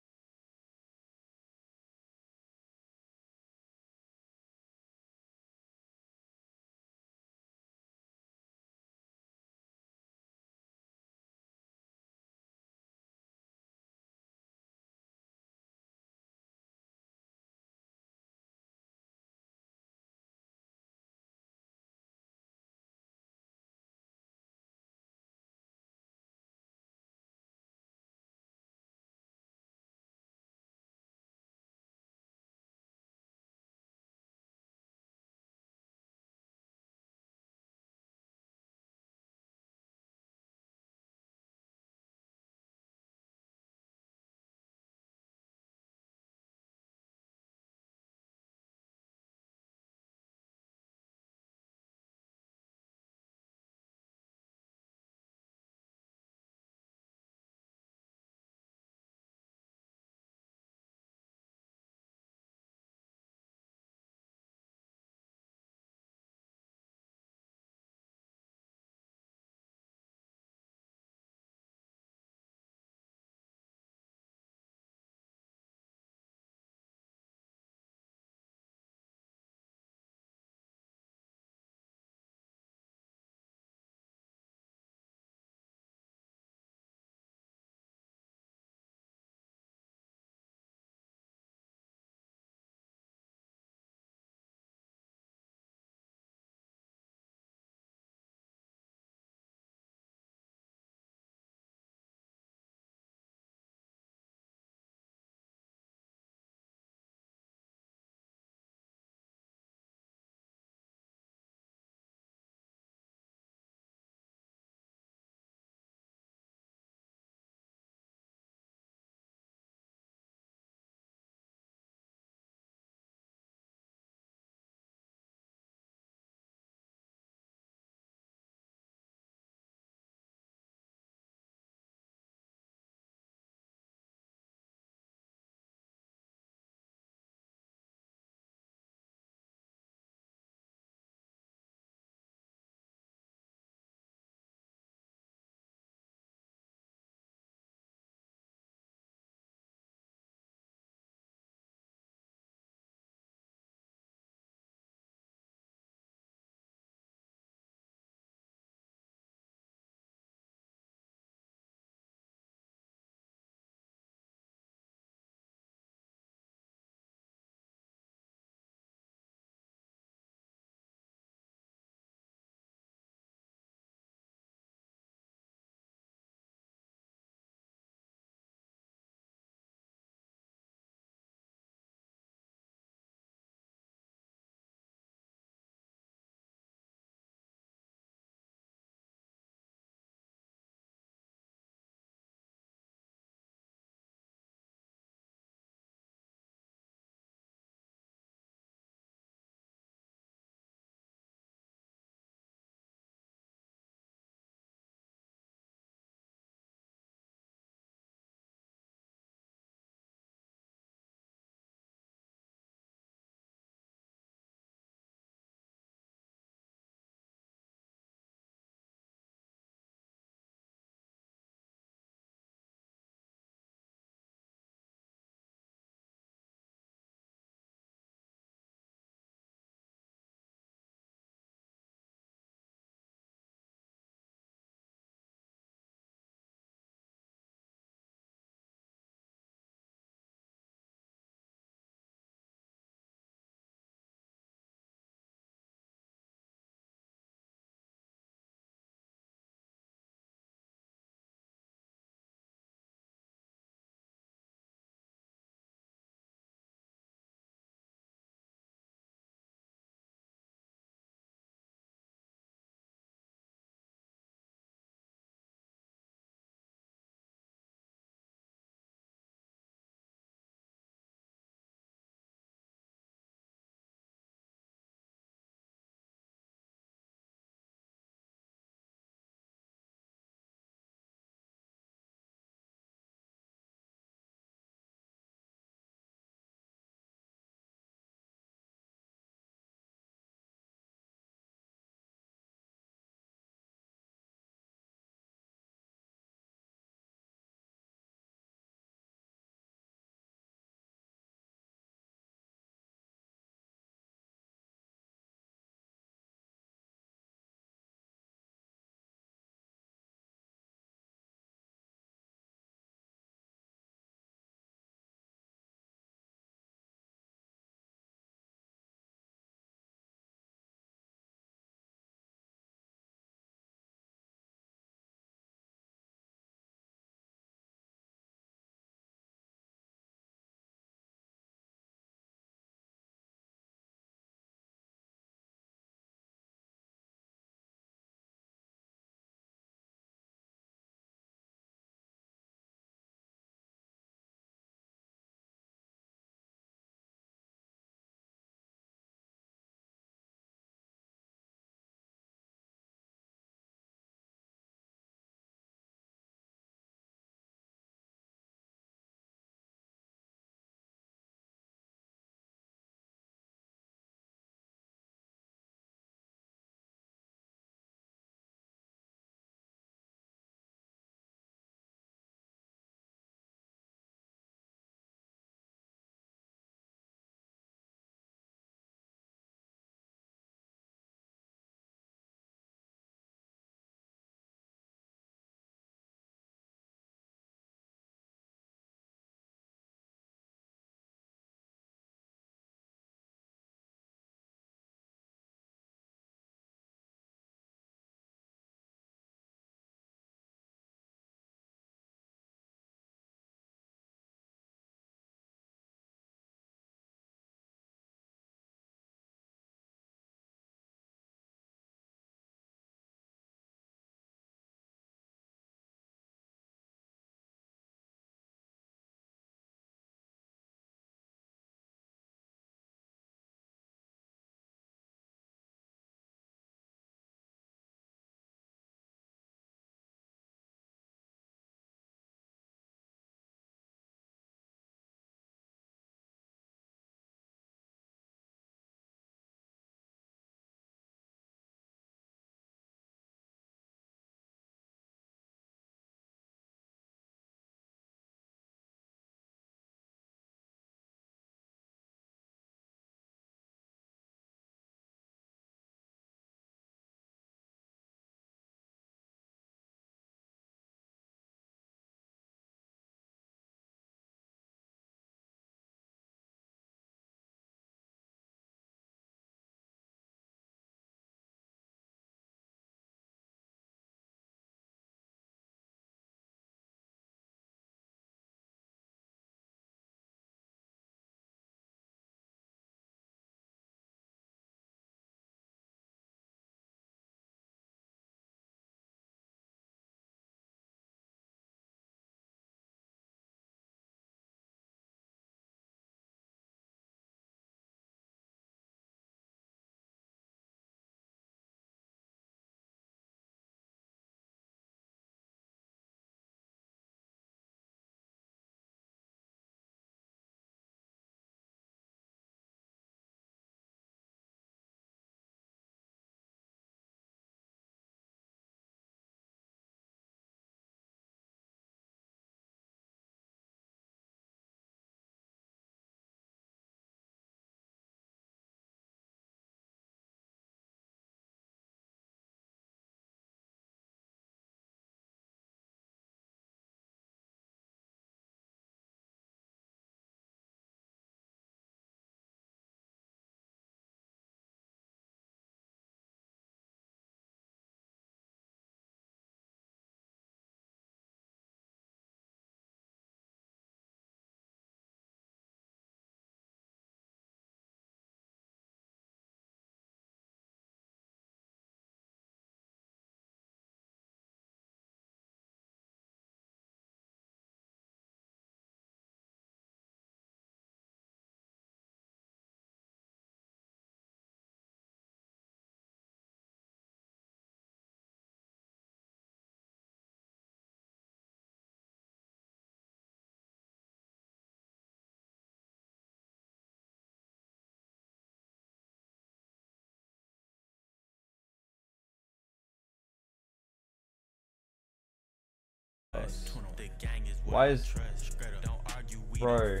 A: Why is bro?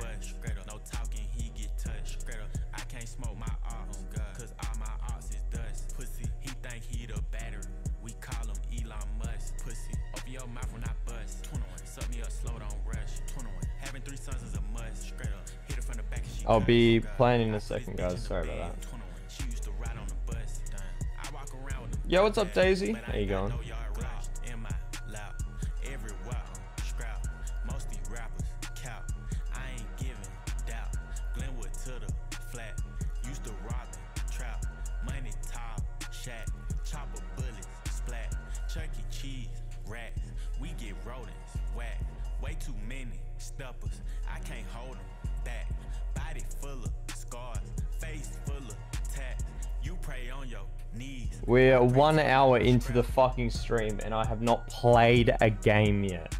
P: I can't smoke my ops, cause all my ops is dust. Pussy, he think he the battery. We call him Elon Musk. Pussy, open your mouth when I bust. twenty-one, suck me up slow, don't rush. twenty-one, having three sons is a must. Straight up, hit her from the back and she
A: I'll be playing in a second, guys. Sorry about that.
P: She used to ride on the bus. I walk around with
A: Yo, what's up, Daisy? How you going?
P: in my lap. Every wop, scrap. Most these rappers cow. I ain't giving doubt. Glenwood to the flat. Used to rob and trap. Money top, shack. Chopper bullets, splat. Chuck E. Cheese, rats. We get rodents, whack. Way too many steppers. I can't hold them back. Body full of scars. Face full of tats. You pray on your knees.
A: We're one hour into the fucking stream and I have not played a game yet.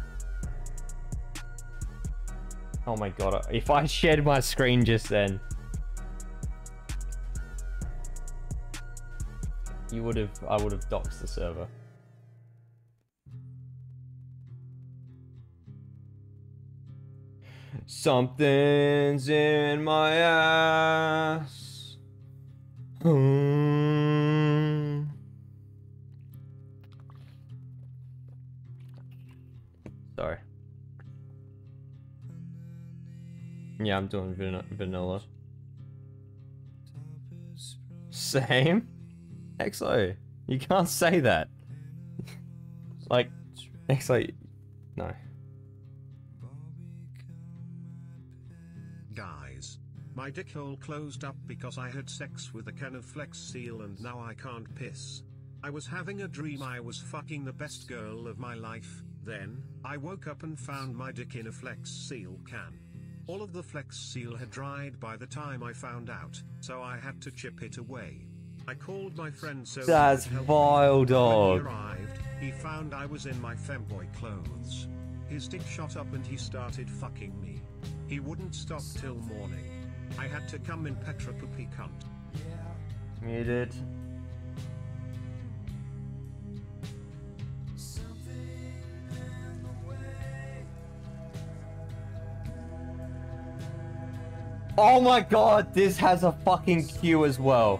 A: Oh my god, if I shared my screen just then, you would have, I would have doxed the server. Something's in my ass. Hmm. Sorry. Yeah, I'm doing van vanilla. Same? X O, you can't say that. Like, X O, no.
R: Guys, my dick hole closed up because I had sex with a can of Flex Seal and now I can't piss. I was having a dream I was fucking the best girl of my life, then, I woke up and found my dick in a Flex Seal can. All of the Flex Seal had dried by the time I found out, so I had to chip it away. I called my friend so
A: That's
R: he could help
A: vile,
R: me.
A: dog.
R: When he arrived, he found I was in my femboy clothes. His dick shot up and he started fucking me. He wouldn't stop till morning. I had to come in Petra poopy cunt.
A: Muted. Oh my god, this has a fucking queue as well.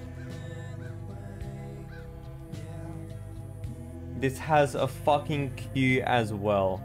A: This has a fucking queue as well.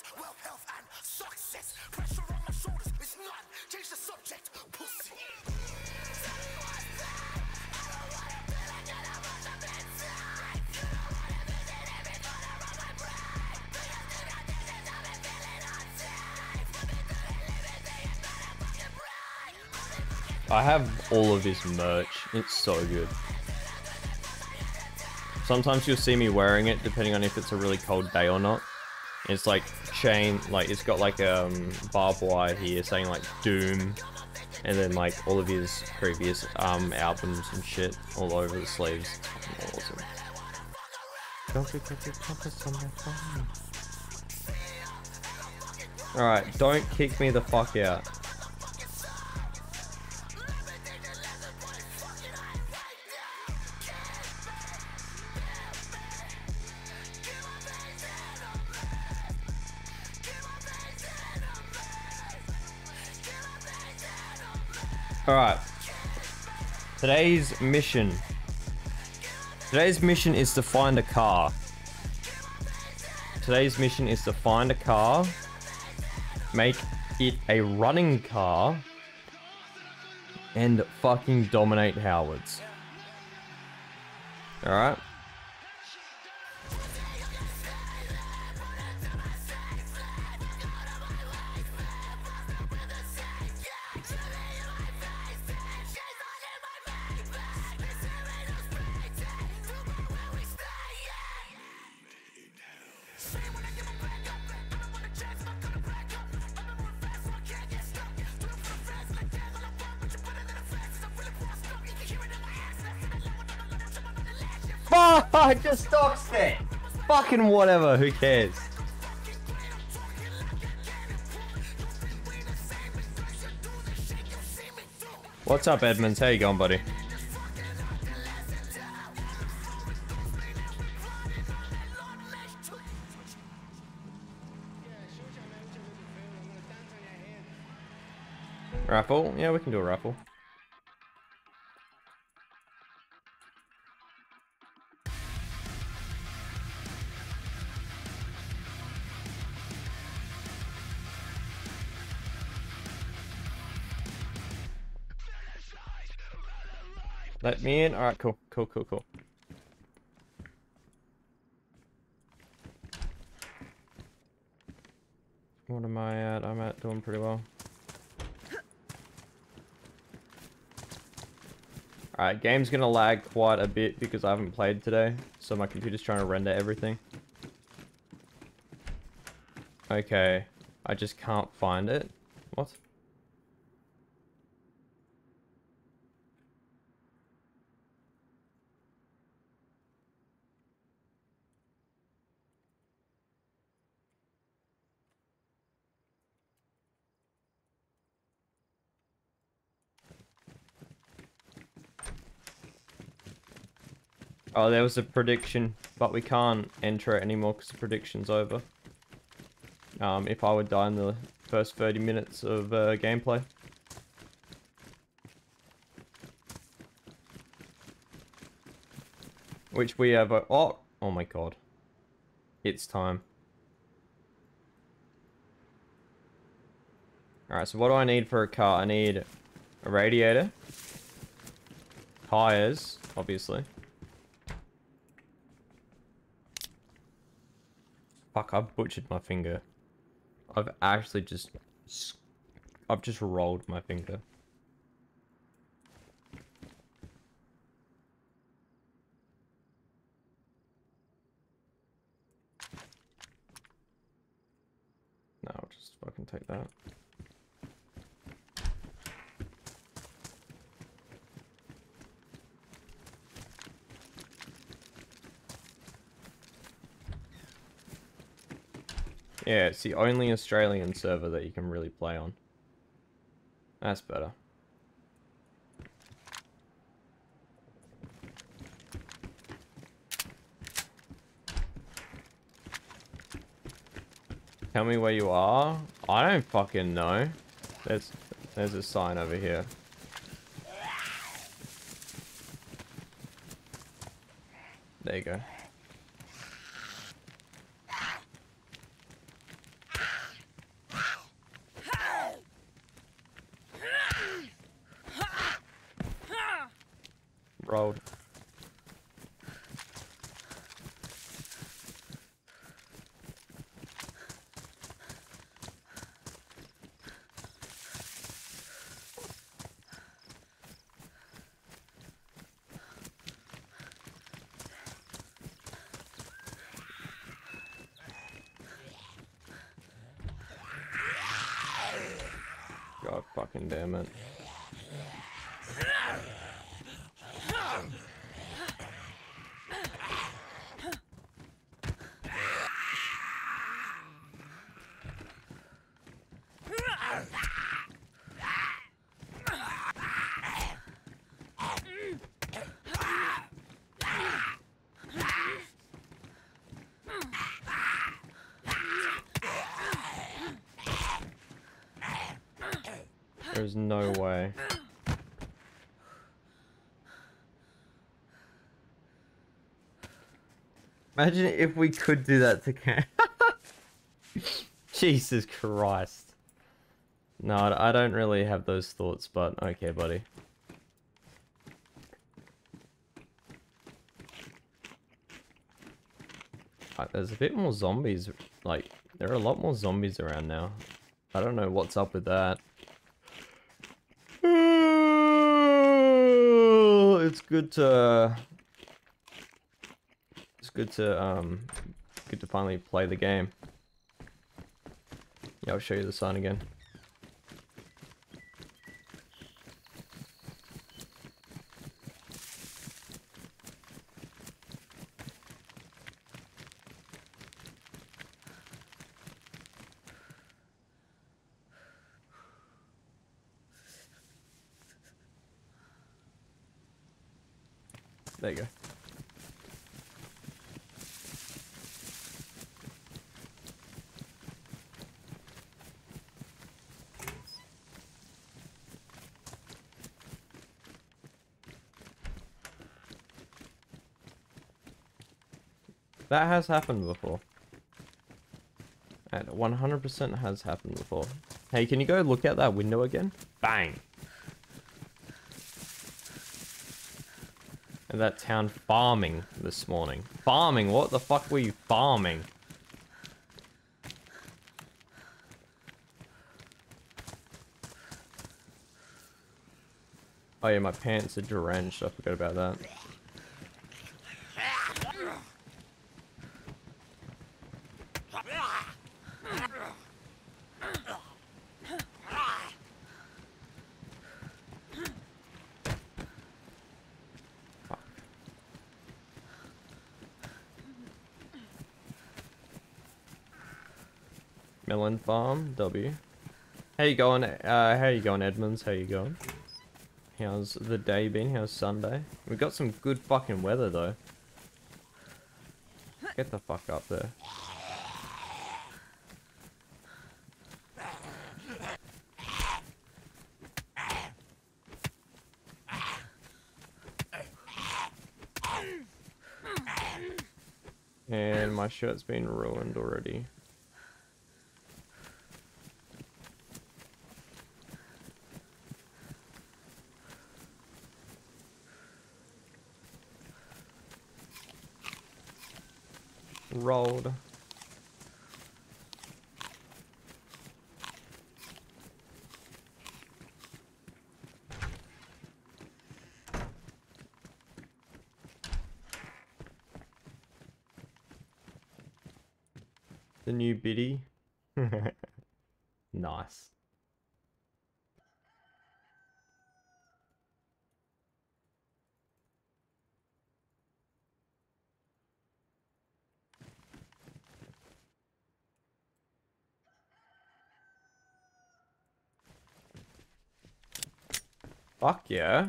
S: wealth, health, and success. Pressure on my shoulders is none. Change the subject, pussy.
A: I have all of this merch. It's so good. Sometimes you'll see me wearing it depending on if it's a really cold day or not. It's like chain, like it's got like um barbed wire here saying like Doom, and then like all of his previous um albums and shit all over the sleeves. Awesome. Don't forget your compass on my phone. Alright, don't kick me the fuck out. Alright. Today's mission. Today's mission is to find a car. Today's mission is to find a car, make it a running car, and fucking dominate Howards. Alright? Fuck, just stocks it. Fucking whatever, who cares? What's up, Edmonds? How you going, buddy? Raffle? Yeah, we can do a raffle. Let me in? Alright, cool, cool, cool, cool. What am I at? I'm at doing pretty well. Alright, game's gonna lag quite a bit because I haven't played today, so my computer's trying to render everything. Okay, I just can't find it. What? Oh, there was a prediction, but we can't enter it anymore because the prediction's over. Um, if I would die in the first thirty minutes of uh, gameplay. Which we have a- oh! Oh my god. It's time. Alright, so what do I need for a car? I need a radiator. Tires, obviously. Fuck, I've butchered my finger. I've actually just... I've just rolled my finger. No, I'll just fucking take that. Yeah, it's the only Australian server that you can really play on. That's better. Tell me where you are? I don't fucking know. There's, there's a sign over here. There you go. rolled. God fucking damn it. There's no way. Imagine if we could do that to Cam. Jesus Christ. No, I don't really have those thoughts, but okay, buddy. Uh, There's a bit more zombies. Like, there are a lot more zombies around now. I don't know what's up with that. It's good to it's good to um good to finally play the game. Yeah, I'll show you the sign again. There you go. That has happened before. And one hundred percent has happened before. Hey, can you go look out that window again? Bang! And that town farming this morning. Farming? What the fuck were you farming? Oh yeah, my pants are drenched. I forgot about that. Melon Farm, W. How you going? Uh, how you going, Edmonds? How you going? How's the day been? How's Sunday? We got some good fucking weather though. Get the fuck up there. And my shirt's been ruined already. Rolled. The new biddy. Nice. Fuck yeah.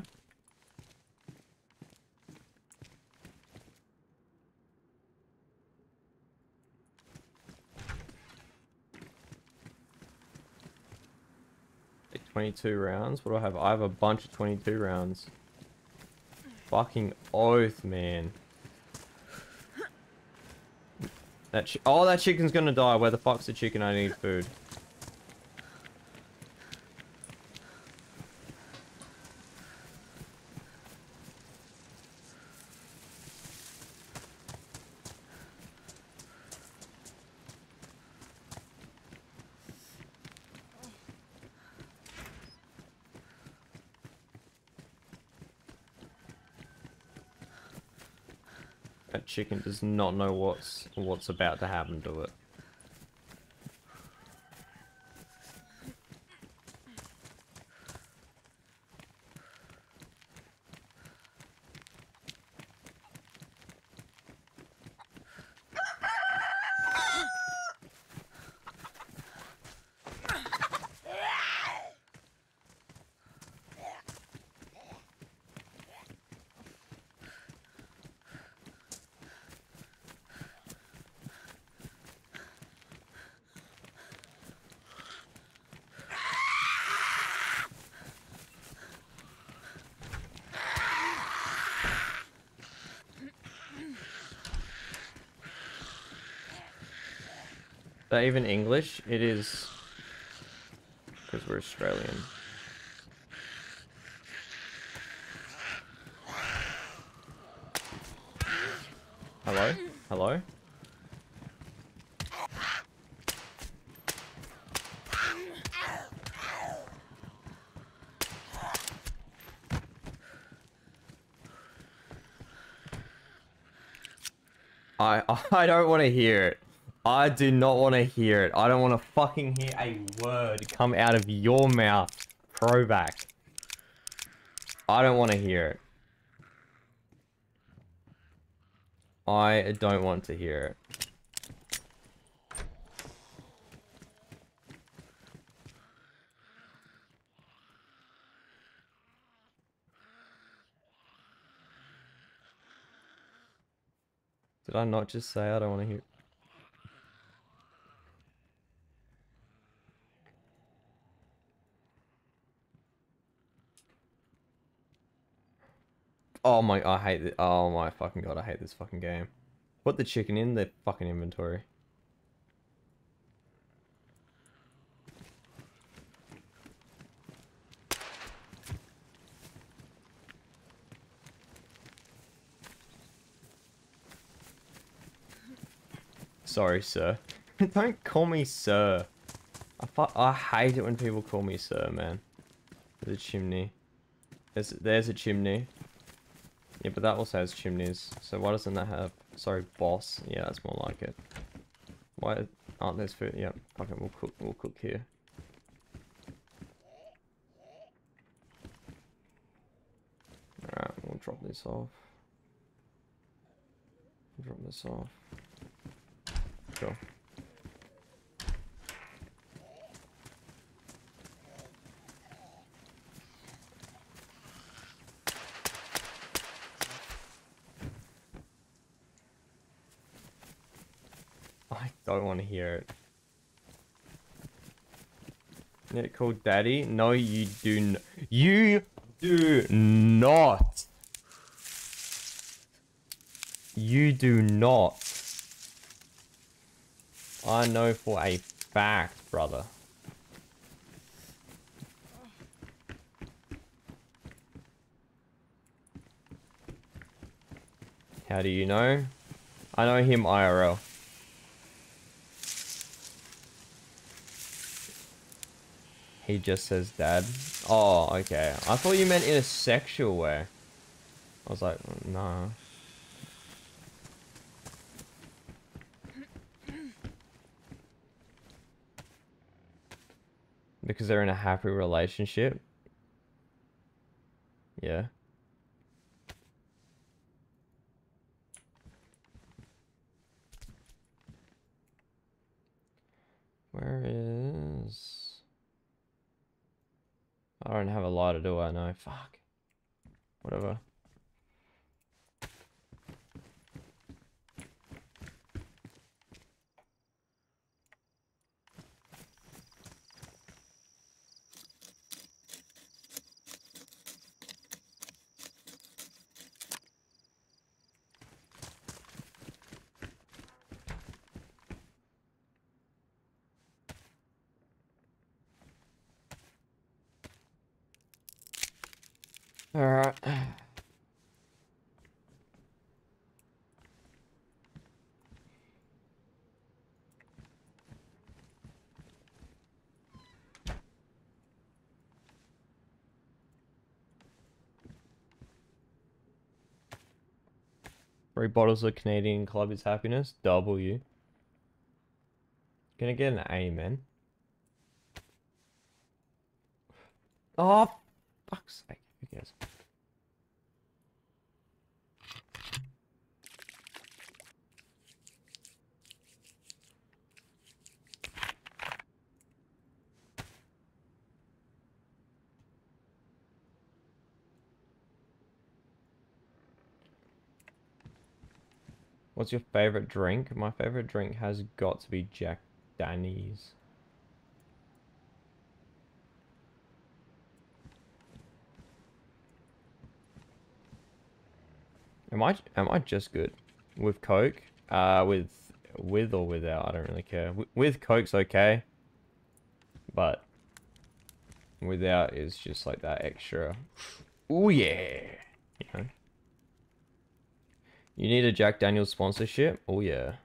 A: twenty-two rounds. What do I have? I have a bunch of twenty-two rounds. Fucking oath, man. That chi- oh, that chicken's gonna die. Where the fuck's the chicken? I need food. That chicken does not know what's what's about to happen to it. Is that even English? It is, because we're Australian. Hello? Hello? I I don't want to hear it. I do not want to hear it. I don't want to fucking hear a word come out of your mouth, Provac. I don't want to hear it. I don't want to hear it. Did I not just say I don't want to hear it? Oh my, I hate it. Oh my fucking god, I hate this fucking game. Put the chicken in the fucking inventory. Sorry, sir. Don't call me sir. I fu I hate it when people call me sir, man. There's a chimney. There's, there's a chimney. Yeah, but that also has chimneys. So why doesn't that have... Sorry, boss. Yeah, that's more like it. Why aren't there food? Yeah, fuck it, we'll cook, we'll cook here. Alright, we'll drop this off. Drop this off. Cool. I don't want to hear it. Isn't it called Daddy? No, you do n- You do not. You do not. I know for a fact, brother. How do you know? I know him I R L. He just says dad. Oh, okay. I thought you meant in a sexual way. I was like, no. Because they're in a happy relationship? Yeah. Where is... I don't have a lighter, do I? No, fuck. Whatever. Alright. Three bottles of Canadian Club is happiness. W. Gonna get an A, man. Oh, fuck's sake. Who cares? What's your favorite drink? My favorite drink has got to be Jack Daniels. Am I am I just good with Coke? Uh, with with or without, I don't really care. With, with Coke's okay, but without is just like that extra. Oh yeah, you know. You need a Jack Daniels sponsorship? Oh yeah.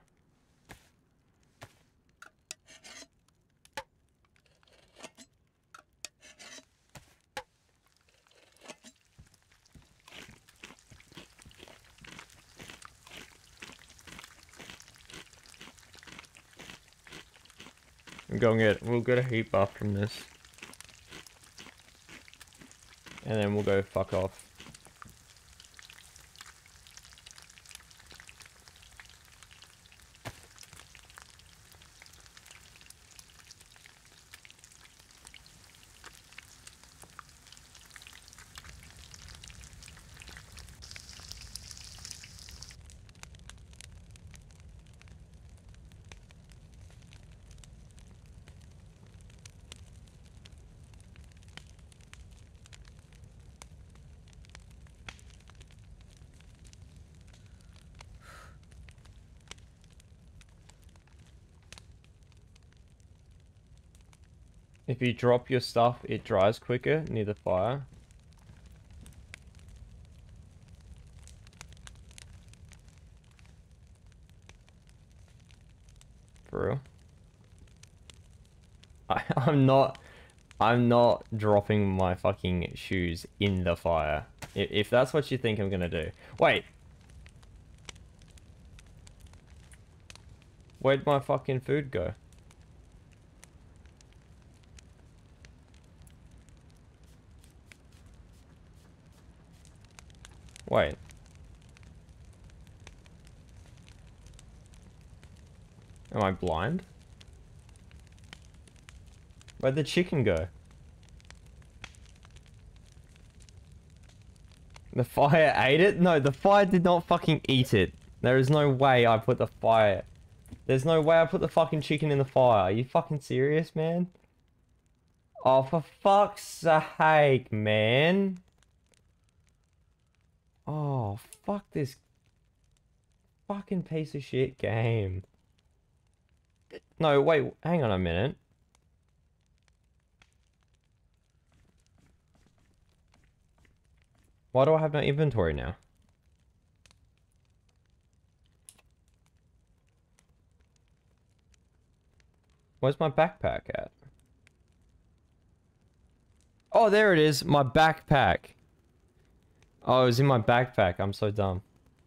A: I'm going to get, we'll get a heat buff from this. And then we'll go fuck off. If you drop your stuff, it dries quicker near the fire. For real? I, I'm not... I'm not dropping my fucking shoes in the fire. If, if that's what you think I'm gonna do. Wait! Where'd my fucking food go? Wait. Am I blind? Where'd the chicken go? The fire ate it? No, the fire did not fucking eat it. There is no way I put the fire... There's no way I put the fucking chicken in the fire. Are you fucking serious, man? Oh, for fuck's sake, man. Oh, fuck this fucking piece of shit game. No, wait, hang on a minute. Why do I have no inventory now? Where's my backpack at? Oh, there it is, my backpack. Oh, it was in my backpack. I'm so dumb.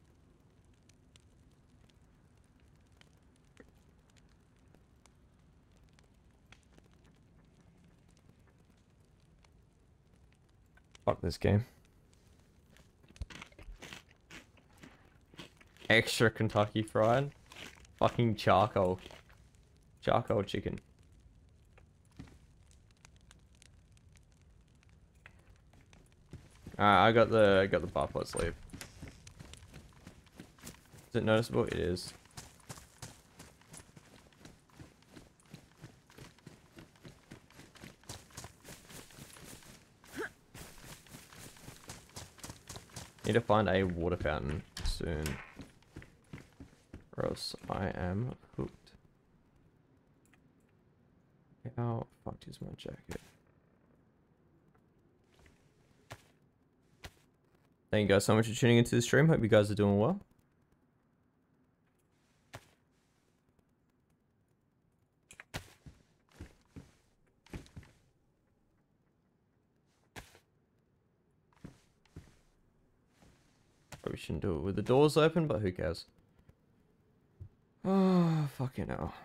A: Fuck this game. Extra Kentucky Fried. Fucking charcoal. Charcoal chicken. Alright, I got the I got the buff. Let's leave. Is it noticeable? It is. Need to find a water fountain soon, or else I am hooked. How fucked is my jacket? Thank you guys so much for tuning into the stream. Hope you guys are doing well. Probably shouldn't do it with the doors open, but who cares? Oh, fucking hell.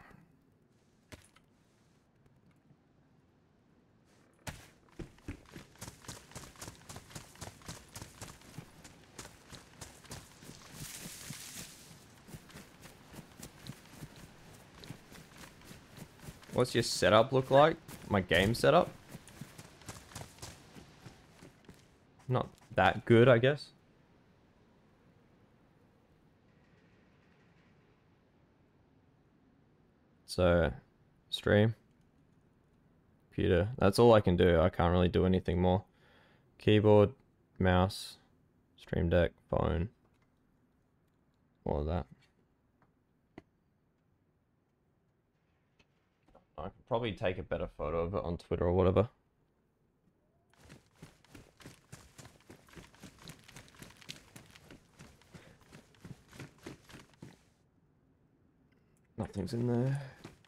A: What's your setup look like? My game setup? Not that good, I guess. So, stream, computer. That's all I can do. I can't really do anything more. Keyboard, mouse, stream deck, phone. All of that. I could probably take a better photo of it on Twitter or whatever. Nothing's in there.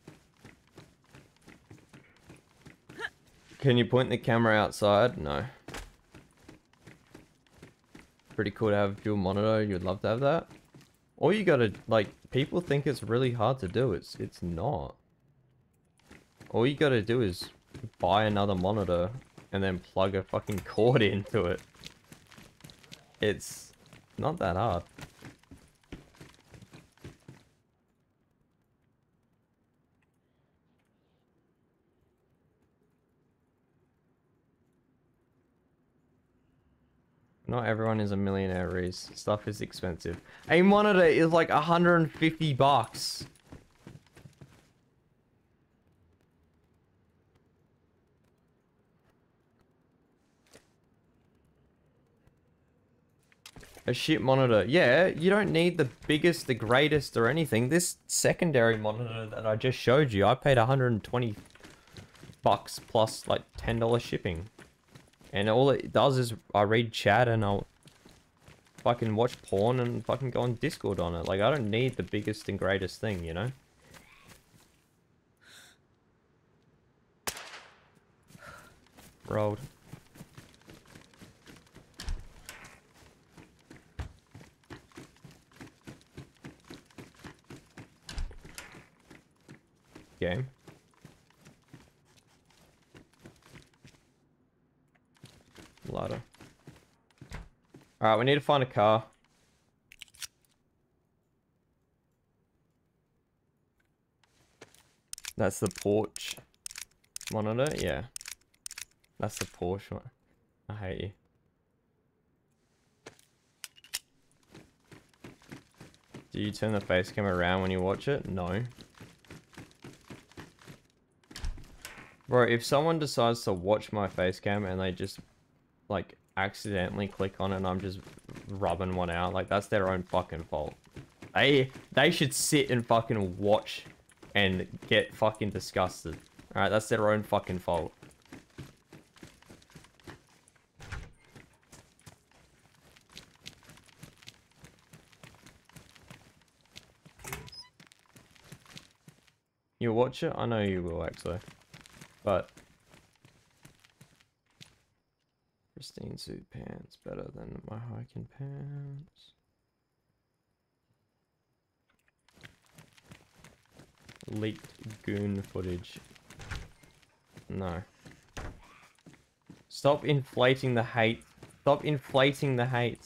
A: Can you point the camera outside? No. Pretty cool to have dual monitor. You'd love to have that. All you gotta, like, people think it's really hard to do. It's, it's not. All you gotta do is buy another monitor and then plug a fucking cord into it. It's not that hard. Not everyone is a millionaire, Reese. Stuff is expensive. A monitor is like one hundred fifty bucks. A shit monitor. Yeah, you don't need the biggest, the greatest or anything. This secondary monitor that I just showed you, I paid one hundred twenty bucks plus like ten dollars shipping. And all it does is I read chat and I'll fucking watch porn and fucking go on Discord on it. Like, I don't need the biggest and greatest thing, you know? Rolled. Game. Ladder. Alright, we need to find a car. That's the porch monitor? Yeah. That's the Porsche one. I hate you. Do you turn the face cam around when you watch it? No. Bro, if someone decides to watch my face cam and they just, like, accidentally click on it and I'm just rubbing one out, like, that's their own fucking fault. They, they should sit and fucking watch and get fucking disgusted. Alright, that's their own fucking fault. You'll watch it? I know you will, actually. But pristine suit pants better than my hiking pants. Leaked goon footage. No. Stop inflating the hate. Stop inflating the hate.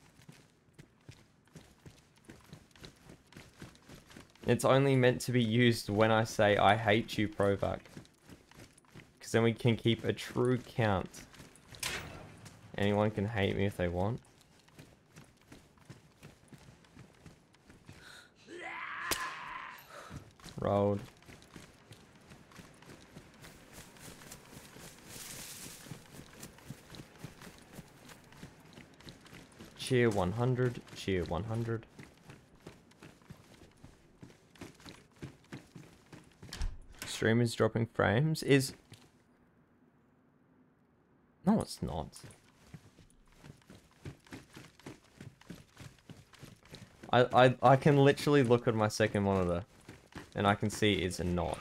A: It's only meant to be used when I say I hate you, Provac. Because then we can keep a true count. Anyone can hate me if they want. Rolled. Cheer one hundred. Cheer one hundred. Stream is dropping frames. Is... No, it's not. I, I, I can literally look at my second monitor and I can see it's not.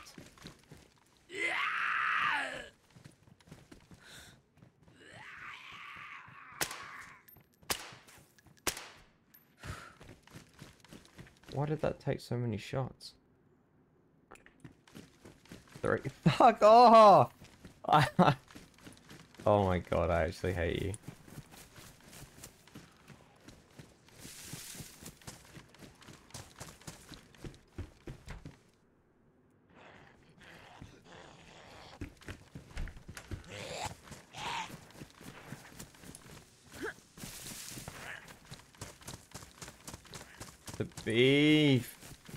A: Why did that take so many shots? Three. Fuck off! Oh my god, I actually hate you. The beef.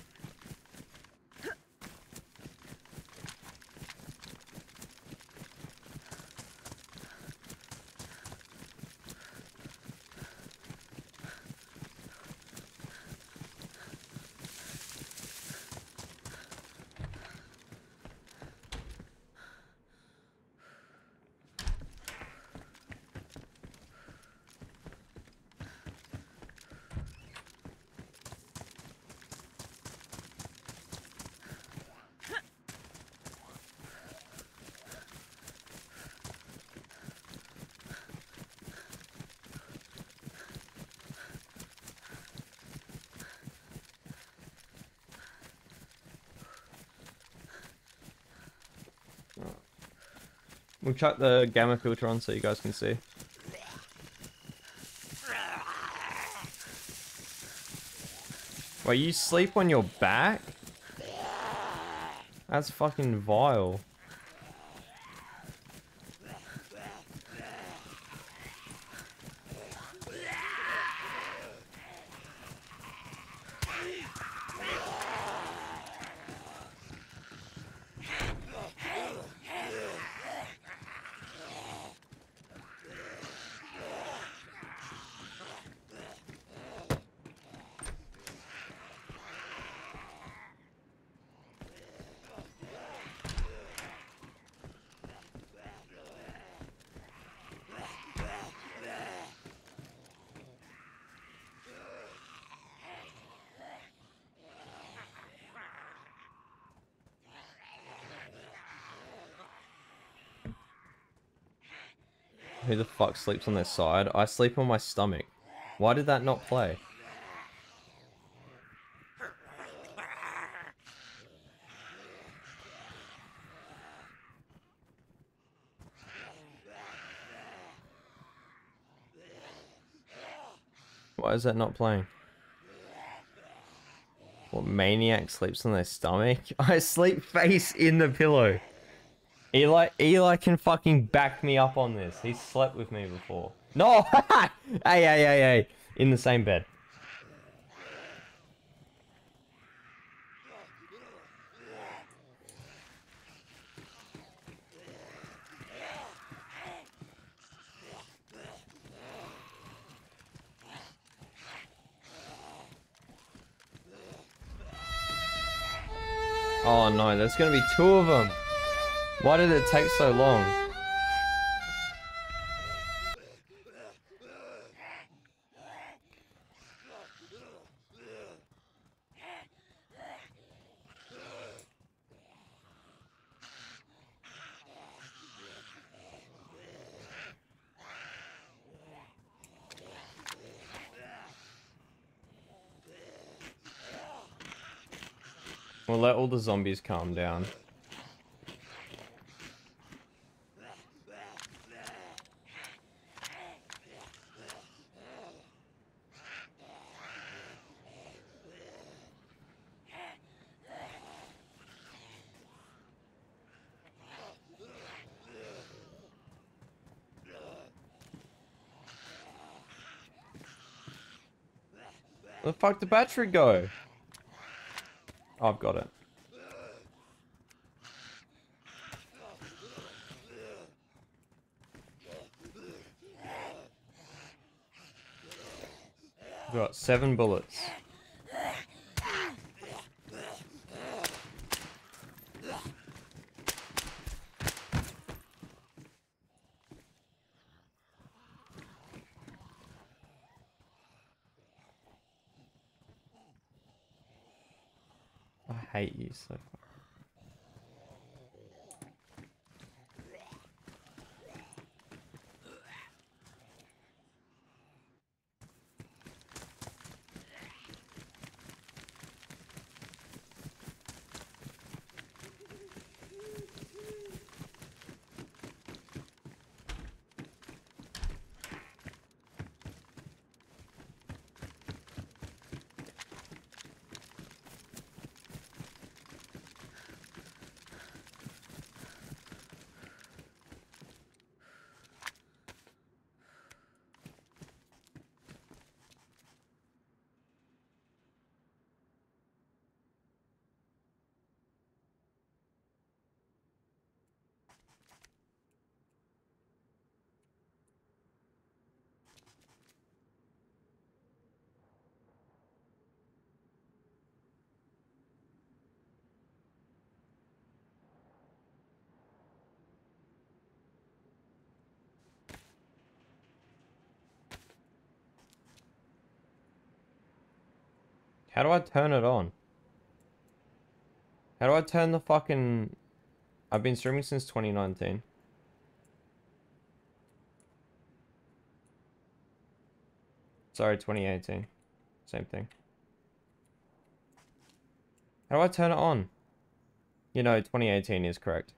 A: We'll chuck the gamma filter on so you guys can see. Wait, you sleep on your back? That's fucking vile. Who the fuck sleeps on their side? I sleep on my stomach. Why did that not play? Why is that not playing? What maniac sleeps on their stomach? I sleep face in the pillow. Eli, Eli can fucking back me up on this. He slept with me before. No! Hey, hey, hey, hey. In the same bed. Oh no, there's gonna be two of them. Why did it take so long? We'll let all the zombies calm down. Where the fuck did the battery go? Oh, I've got it. I've got seven bullets. I hate you so far. How do I turn it on? How do I turn the fucking... I've been streaming since twenty nineteen. Sorry, twenty eighteen. Same thing. How do I turn it on? You know, twenty eighteen is correct.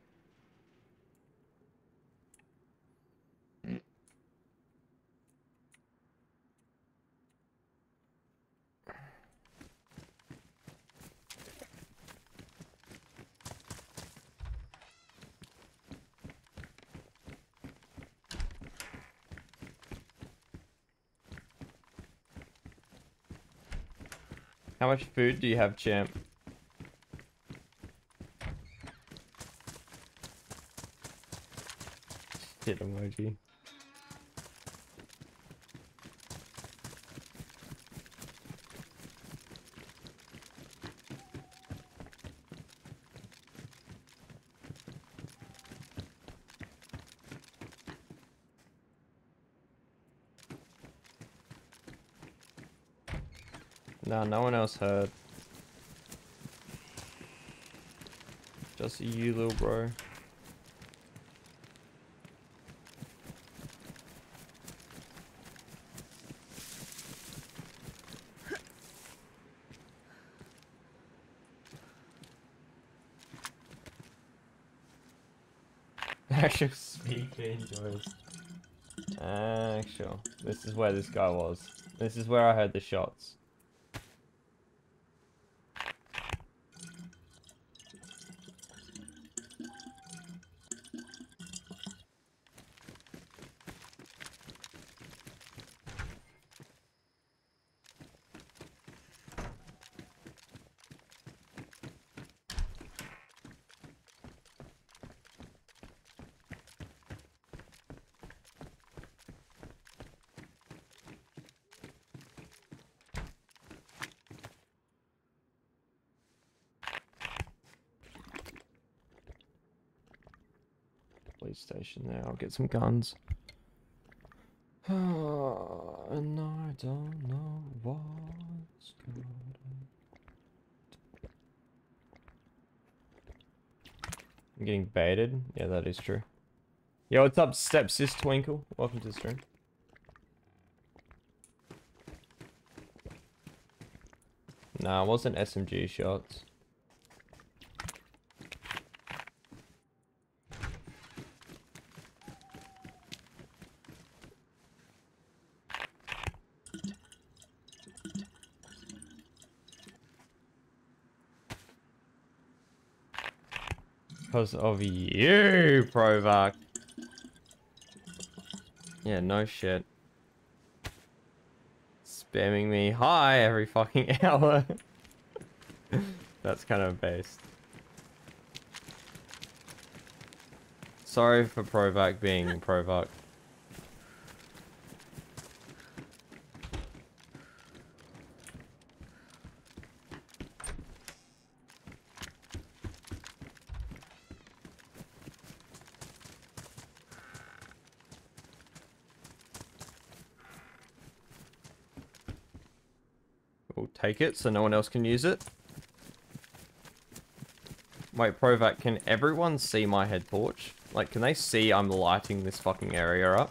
A: How much food do you have, champ? Shit emoji. No, no one else heard. Just you, little bro. Actual speaking enjoys. Actual. This is where this guy was. This is where I heard the shots. Police station there. I'll get some guns. And I don't know what's good. I'm getting baited. Yeah, that is true. Yo, what's up, stepsis Twinkle? Welcome to the stream. Nah, it wasn't S M G shots. Because of you, Provac. Yeah, no shit. Spamming me hi every fucking hour. That's kind of based. Sorry for Provac being Provac. We'll take it so no one else can use it. Wait, Provac, can everyone see my head torch? Like, can they see I'm lighting this fucking area up?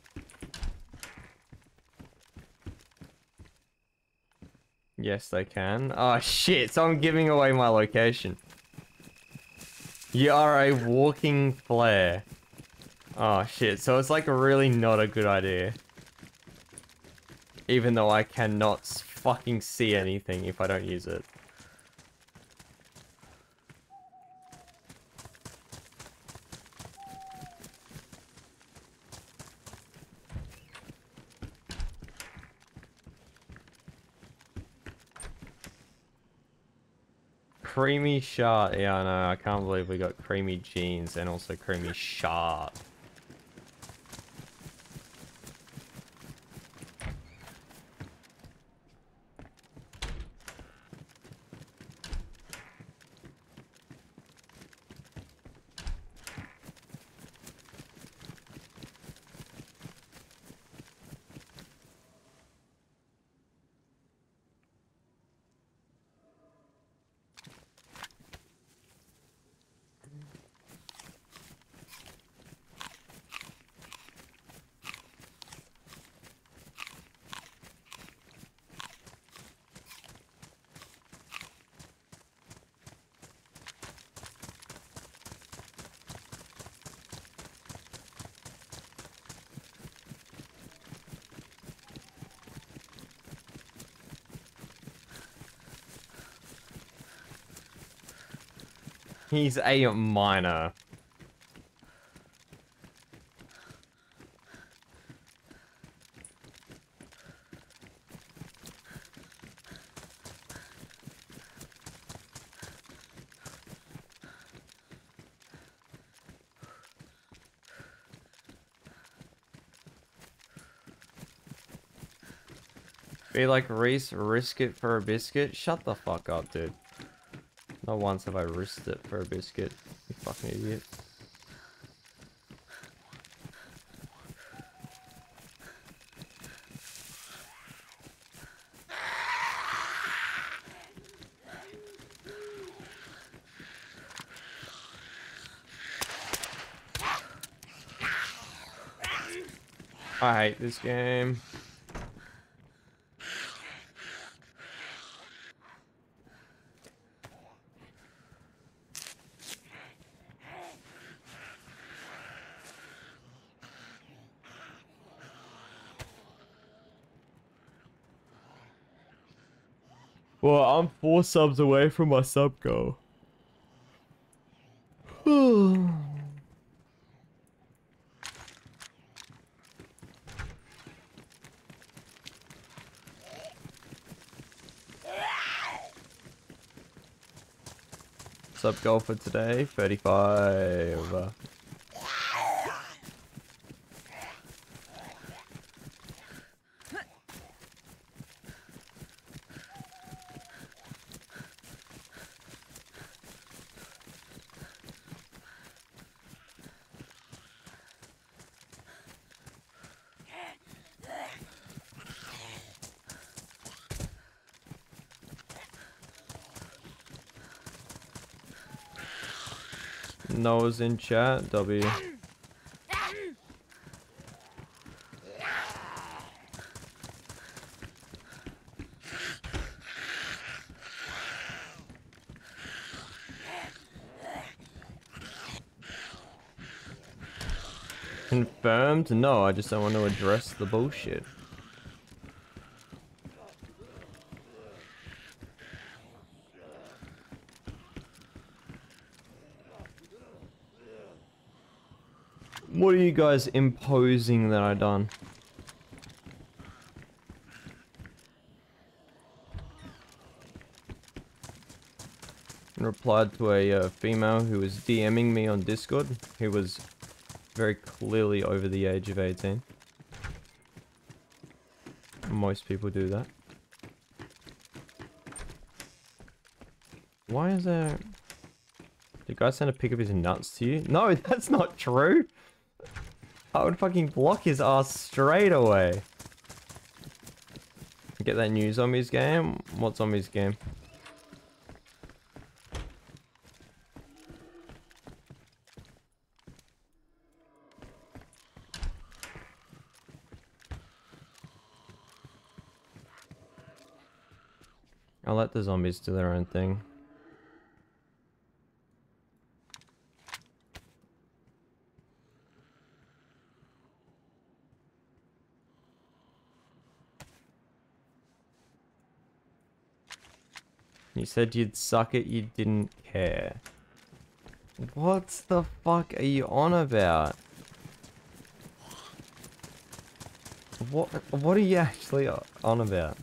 A: Yes, they can. Oh, shit, so I'm giving away my location. You are a walking flare. Oh, shit, so it's like really not a good idea. Even though I cannot fucking see anything if I don't use it. Creamy shot. Yeah, I know. I can't believe we got creamy jeans and also creamy shot. He's a minor. Be like Reese, risk it for a biscuit? Shut the fuck up, dude. Not once have I risked it for a biscuit. You fucking idiot. I hate this game. Well, I'm four subs away from my sub goal. Sub goal for today, thirty-five. Noah's in chat, W. Confirmed? No, I just don't want to address the bullshit. What are you guys imposing that I done? And replied to a uh, female who was DMing me on Discord, who was very clearly over the age of eighteen. Most people do that. Why is there... Did the guy send a pic of his nuts to you? No, that's not true! I would fucking block his ass straight away. Get that new zombies game? What zombies game? I'll let the zombies do their own thing. You said you'd suck it, you didn't care. What the fuck are you on about? What, what are you actually on about?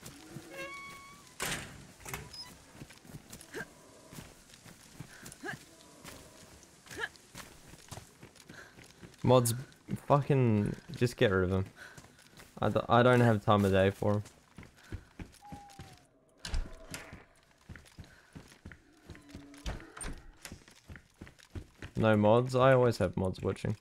A: Mods, fucking, just get rid of him. I, d I don't have time of day for him. No mods? I always have mods watching.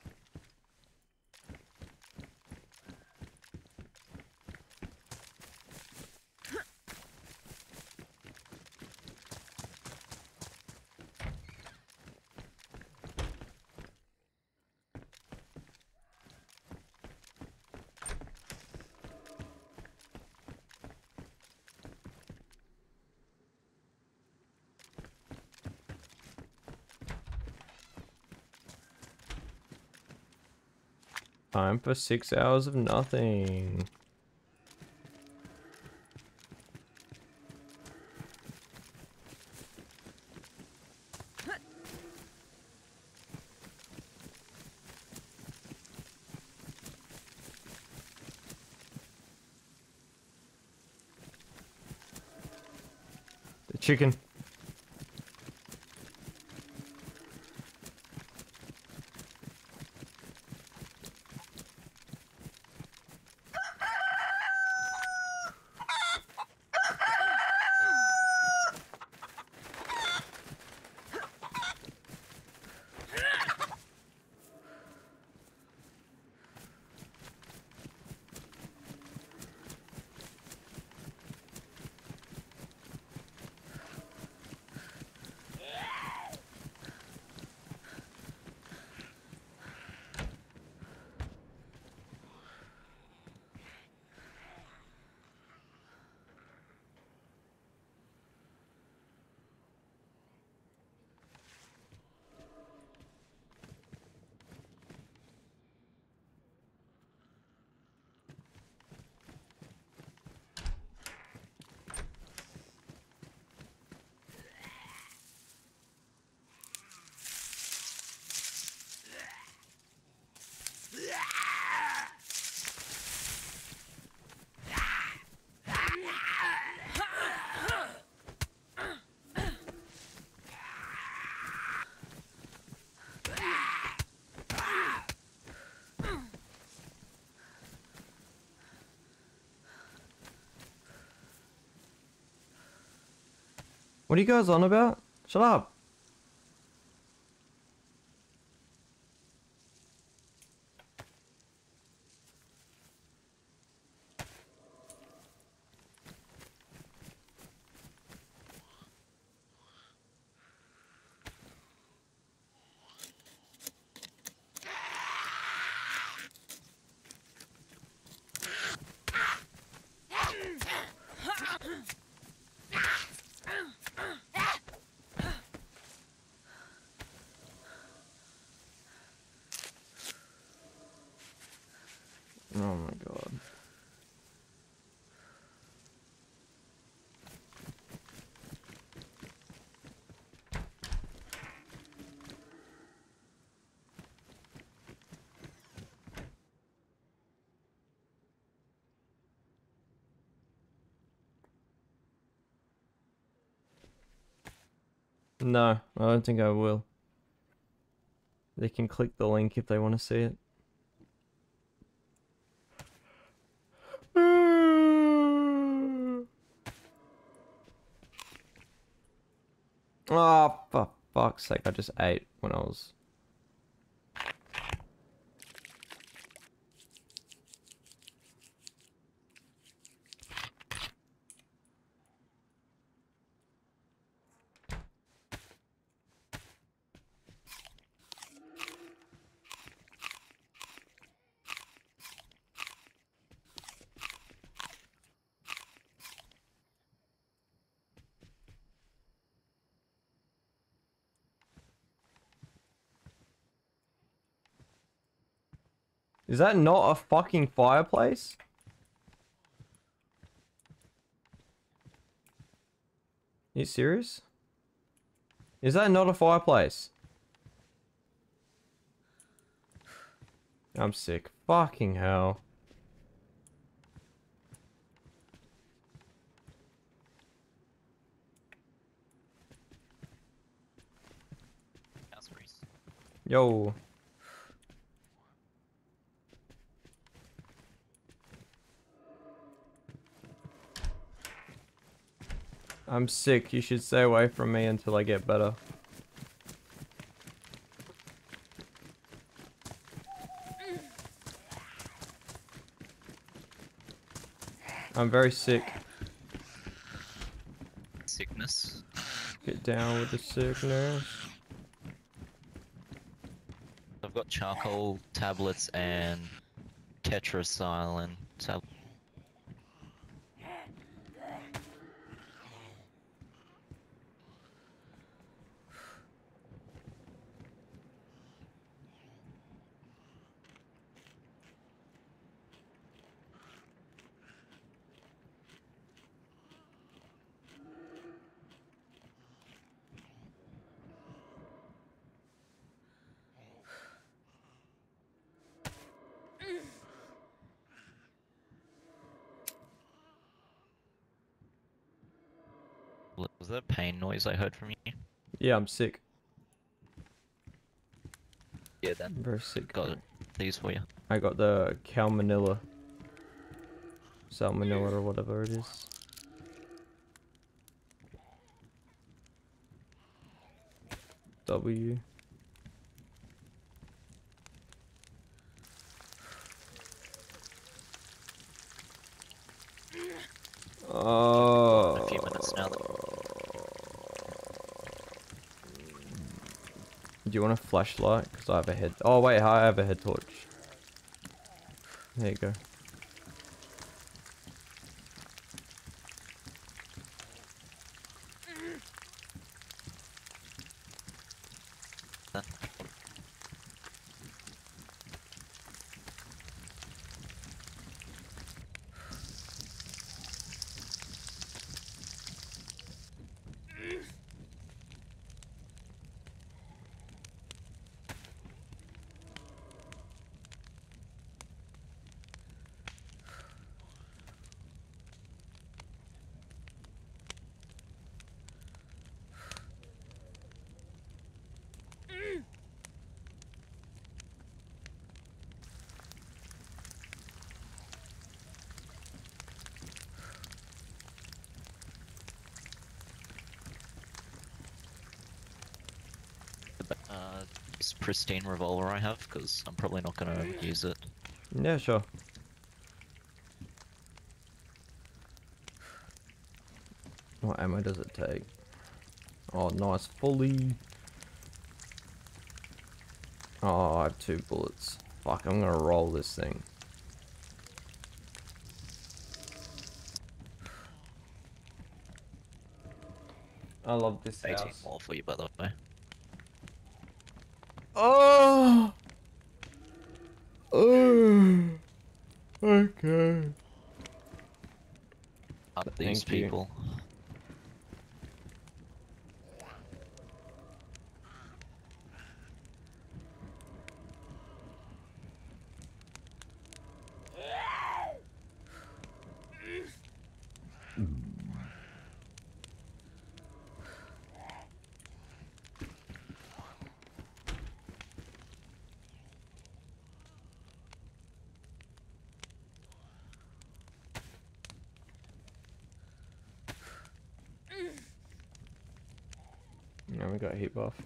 A: Time for six hours of nothing. chicken. What are you guys on about? Shut up. Oh my god. No, I don't think I will. They can click the link if they want to see it. Oh, for fuck's sake, I just ate when I was... Is that not a fucking fireplace? You serious? Is that not a fireplace? I'm sick. Fucking hell. Yo. I'm sick. You should stay away from me until I get better. I'm very sick.
T: Sickness.
A: Get down with the sickness.
T: I've got charcoal tablets and tetracycline tablets. Was that a pain noise I heard from you?
A: Yeah, I'm sick.
T: Yeah, then.
A: I'm very sick.
T: Got it. These for you.
A: I got the Calmanilla. Salmonella or whatever it is. W. Oh.
T: A few minutes now.
A: Do you want a flashlight? Because I have a head. Oh wait, I have a head torch. There you go.
T: Uh, this pristine revolver I have, because I'm probably not gonna use it.
A: Yeah, sure. What ammo does it take? Oh, nice, fully. Oh, I have two bullets. Fuck, I'm gonna roll this thing. I love this
T: eighteen
A: house.
T: more for you, by the way.
A: Oh! Oh! Okay.
T: Up these
A: Thank you.
T: people.
A: Now we got heat buff.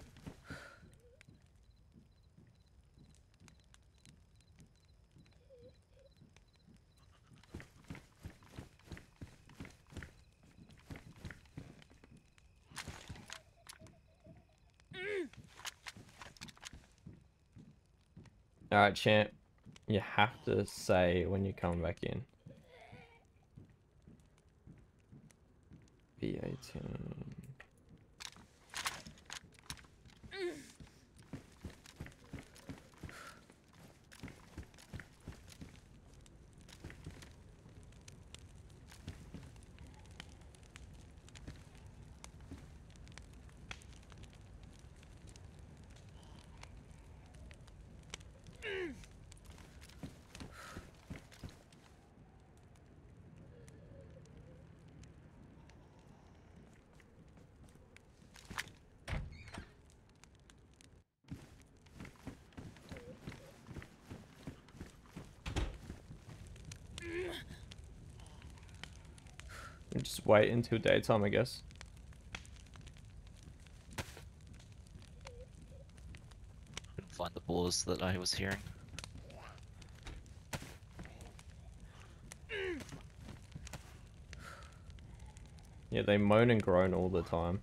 A: Alright, champ. You have to say when you come back in. B eighteen. Just wait until daytime, I guess.
T: Couldn't find the boars that I was hearing.
A: Yeah, they moan and groan all the time.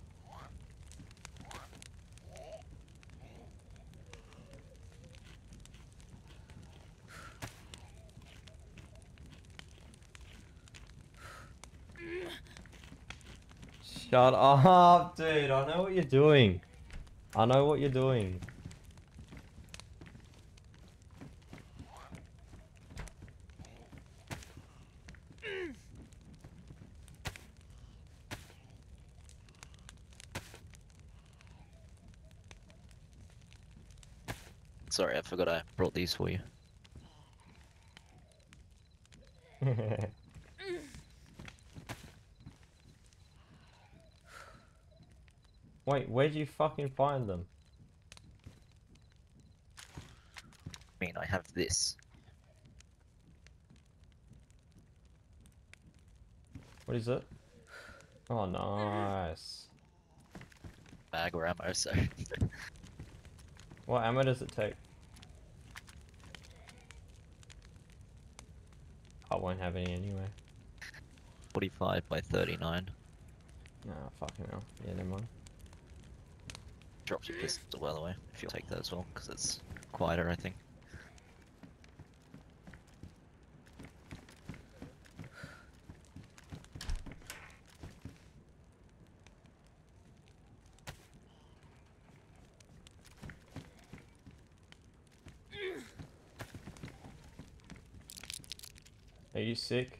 A: Shut up, dude. I know what you're doing. I know what you're doing.
T: Sorry, I forgot I brought these for you.
A: Wait, where'd you fucking find them?
T: I mean, I have this.
A: What is it? Oh, nice.
T: Bag or ammo, so.
A: What ammo does it take? I won't have any anyway.
T: forty-five by thirty-nine.
A: Nah, fucking hell. Yeah, never mind.
T: Drops your pistol, by the way, if you'll take that as well, because it's quieter, I think.
A: Are you sick?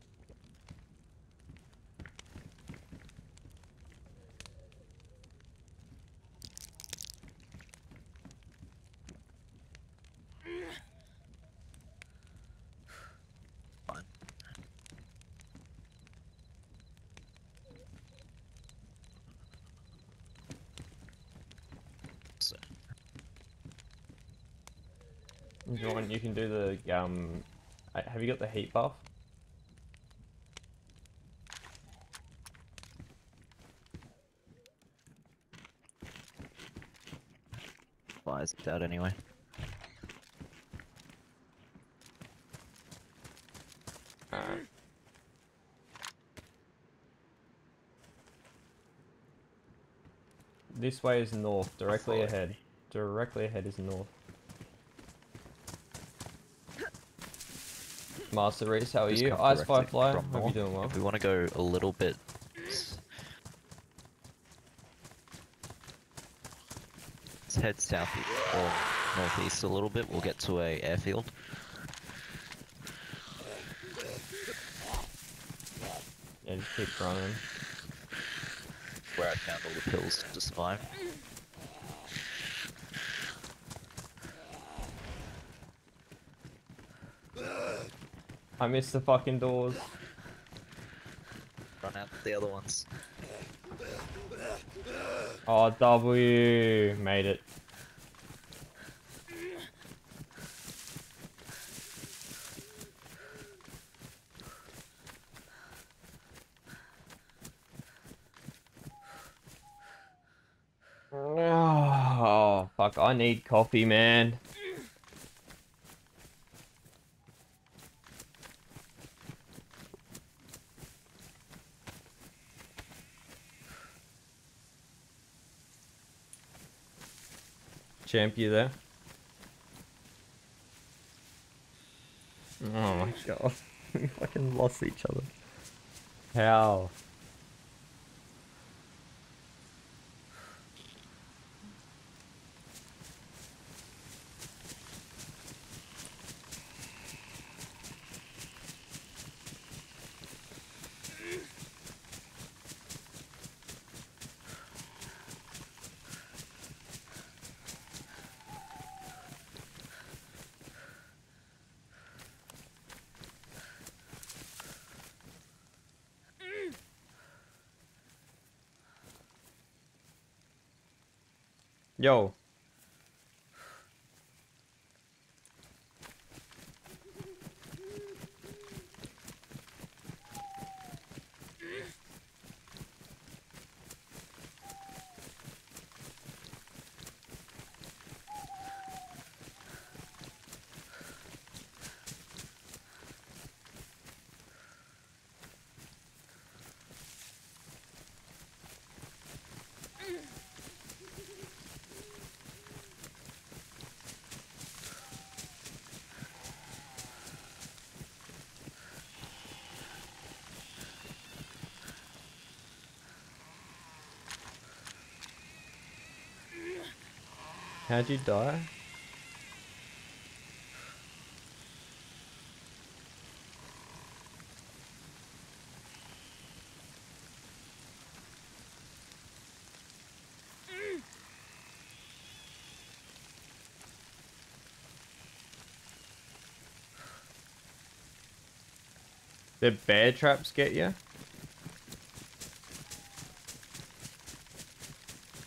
T: Fine. So.
A: If you want, you can do the um. uh, Have you got the heat buff?
T: Fires out anyway.
A: Alright. This way is north, directly ahead. Directly ahead is north. Master Reese, how are
T: Just
A: you?
T: come
A: Ice
T: directly
A: Firefly,
T: from
A: hope you're
T: north.
A: doing well.
T: If we want to go a little bit let's head south or northeast a little bit, we'll get to a airfield.
A: Yeah, just keep running.
T: Where I found all the pills to survive.
A: I missed the fucking doors.
T: Run out the other ones.
A: Oh, W. Made it. Oh, fuck. I need coffee, man. Champ, you there? Oh my god. We fucking lost each other. How? Yo. How'd you die? Did bear traps get you?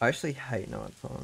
A: I actually hate nighttime.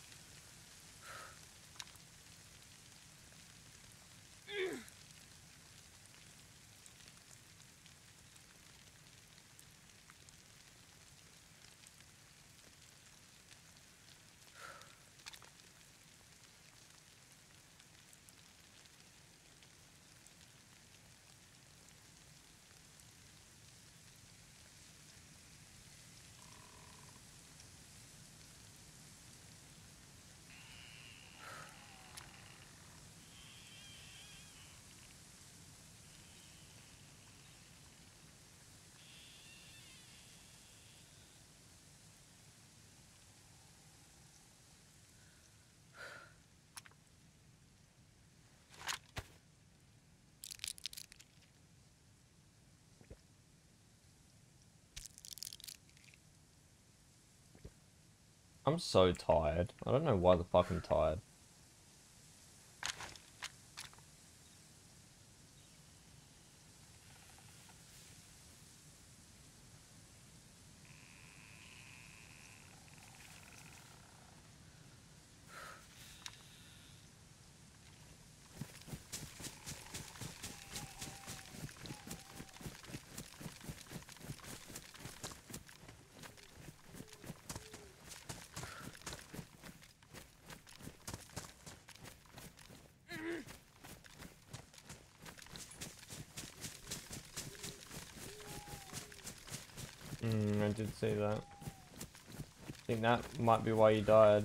A: I'm so tired. I don't know why the fuck I'm tired. Mm, I did see that. I think that might be why you died.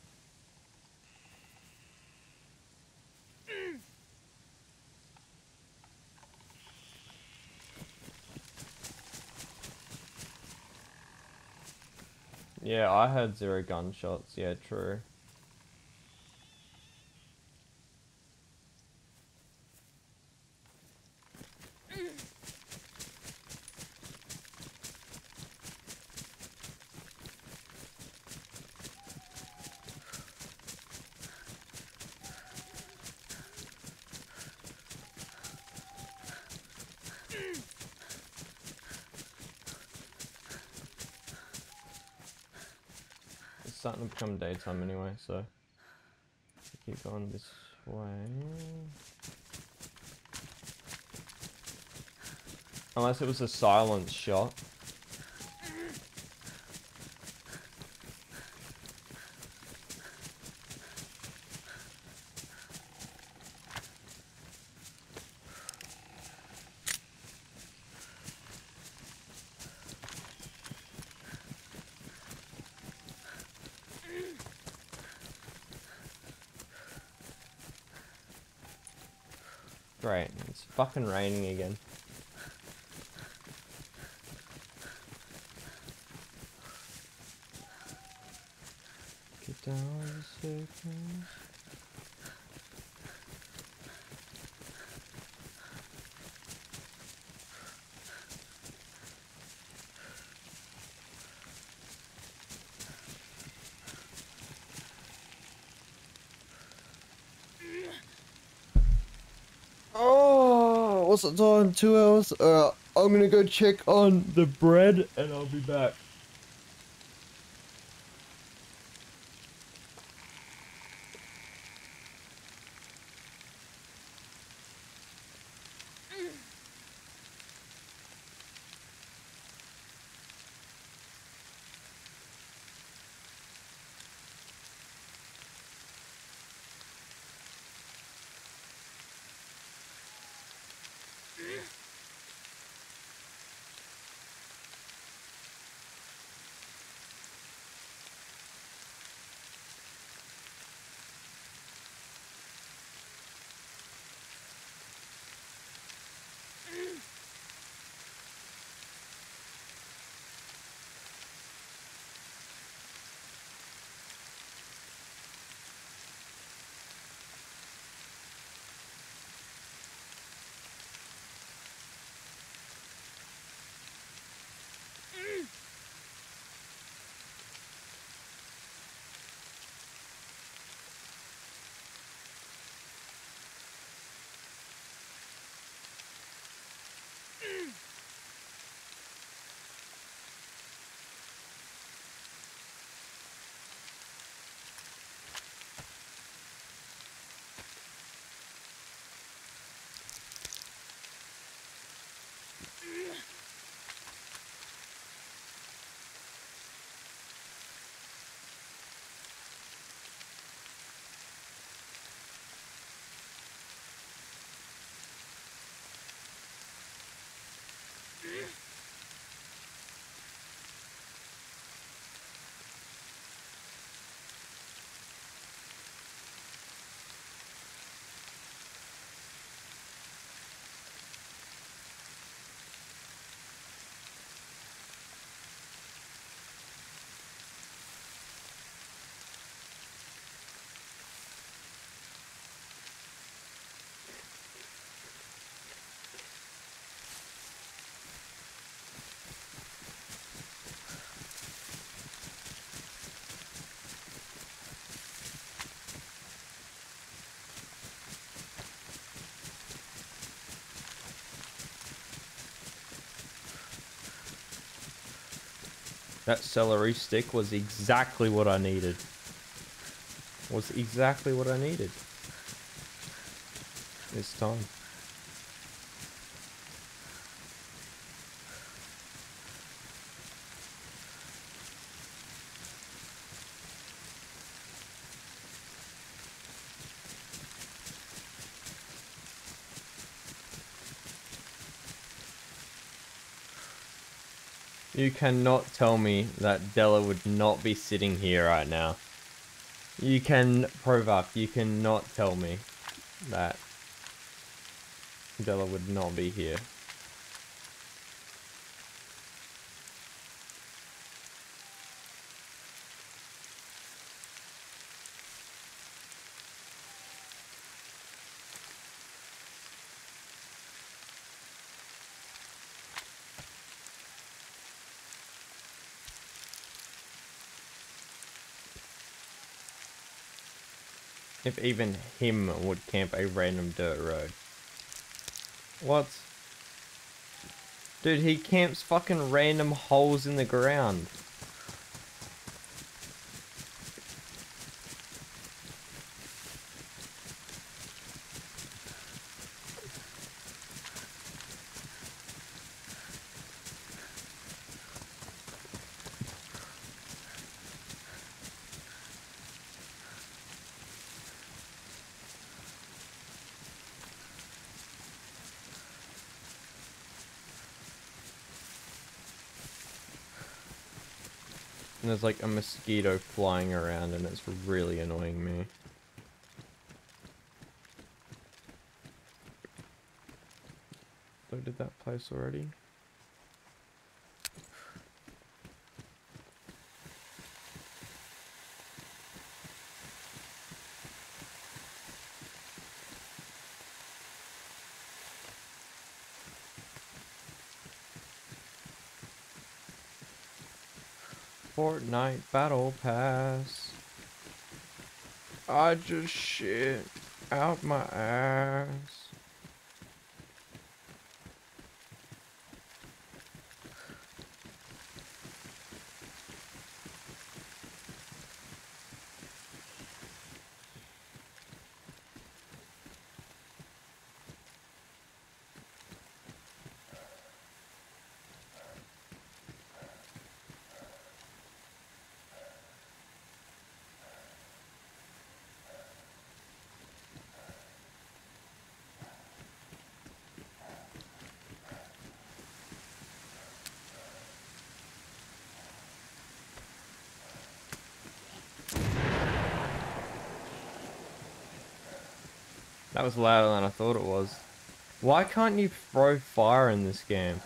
A: Yeah, I heard zero gunshots. Yeah, true. It's starting to become daytime anyway, so keep going this way. Unless it was a silent shot. Great, it's fucking raining again. Get down a second. Oh, what's the time? Two hours? Uh, I'm gonna go check on the bread and I'll be back. That celery stick was exactly what I needed. Was exactly what I needed. This time. You cannot tell me that Della would not be sitting here right now. You can, Provok, you cannot tell me that Della would not be here. If even him would camp a random dirt road. What? Dude, he camps fucking random holes in the ground. And there's like a mosquito flying around and it's really annoying me. Loaded that place already. Fortnite Battle Pass. I just shit out my ass. That was louder than I thought it was. Why can't you throw fire in this game?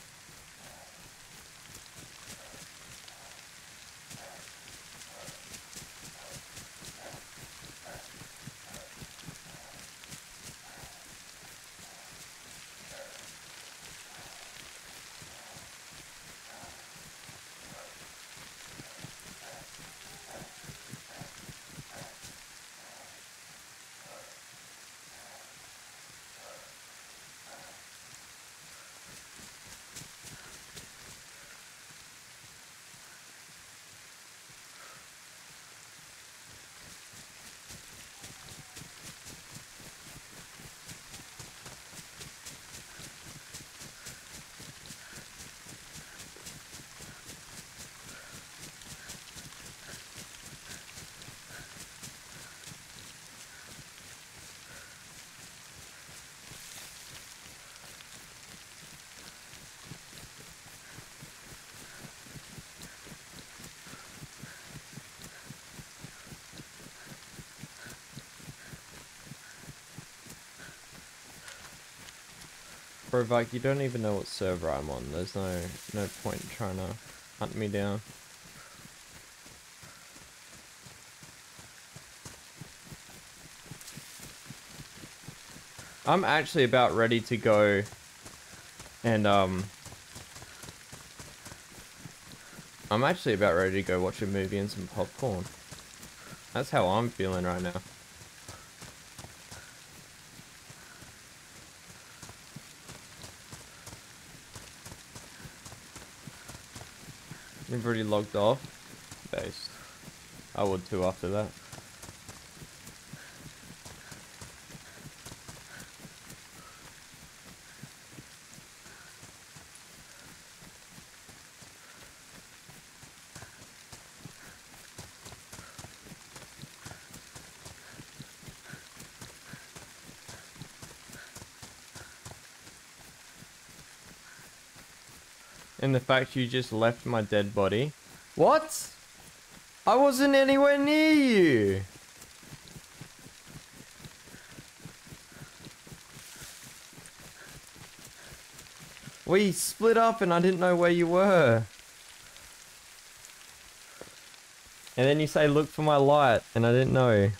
A: Bro, Vike, you don't even know what server I'm on. There's no no point in trying to hunt me down. I'm actually about ready to go and um I'm actually about ready to go watch a movie and some popcorn. That's how I'm feeling right now. You've already logged off? Based. I would too after that. And the fact you just left my dead body. What? I wasn't anywhere near you. We split up and I didn't know where you were. And then you say look for my light and I didn't know.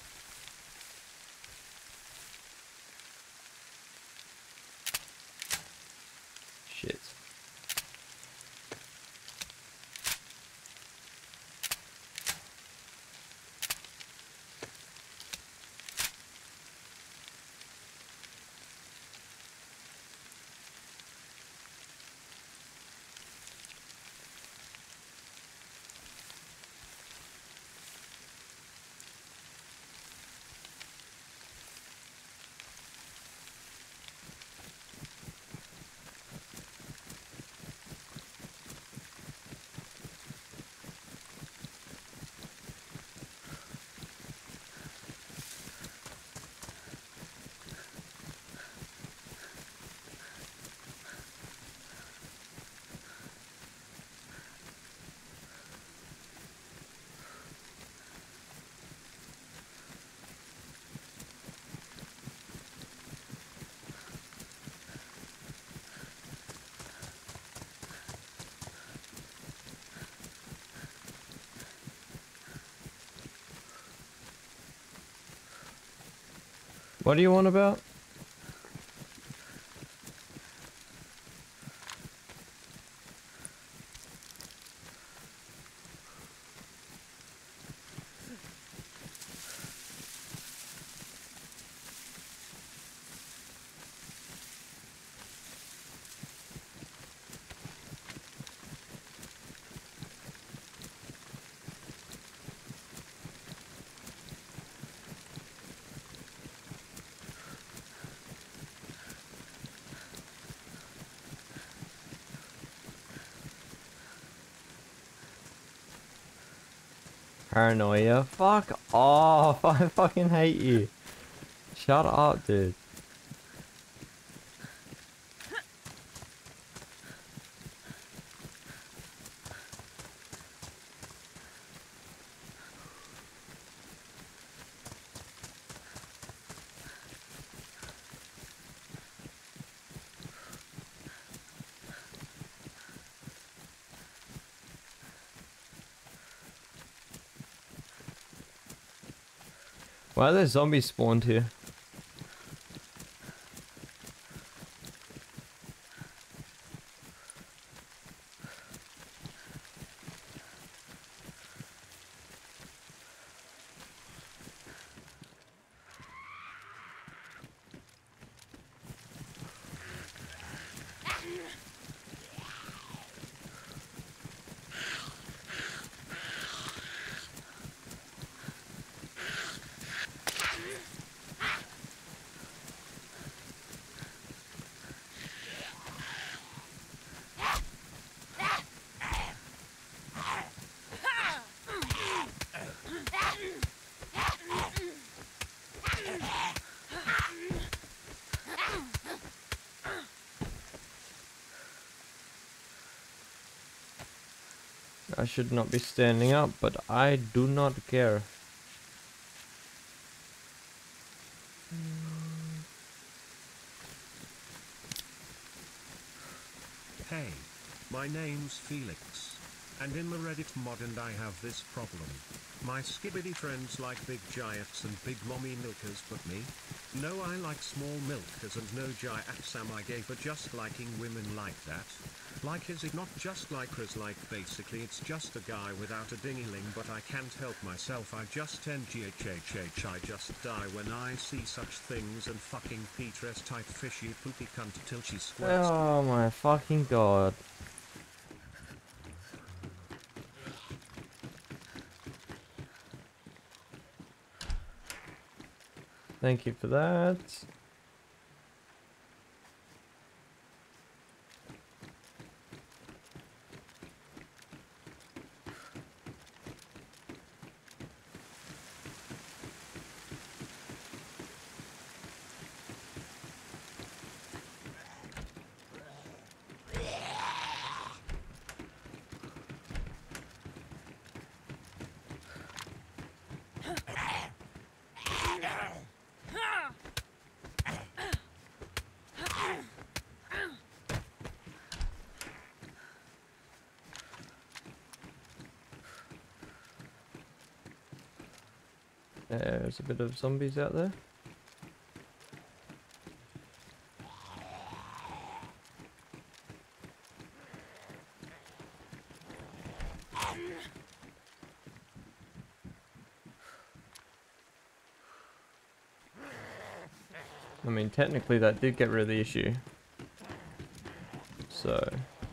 A: Shit. What do you want about? Paranoia? Fuck off! I fucking hate you. Shut up, dude. Why are there zombies spawned here? I should not be standing up, but I do not care.
R: Hey, my name's Felix. And in the Reddit mod and I have this problem. My skibbity friends like big giants and big mommy milkers, but me? No, I like small milkers and no giants. Am I gay for just liking women like that? Like, is it not just like Chris? Like, basically it's just a guy without a dingling, but I can't help myself. I just N G H H H. I just die when I see such things, and fucking Petrus type fishy poopy cunt till she squirts.
A: Oh my fucking god. Thank you for that. There's a bit of zombies out there. I mean, technically that did get rid of the issue. So...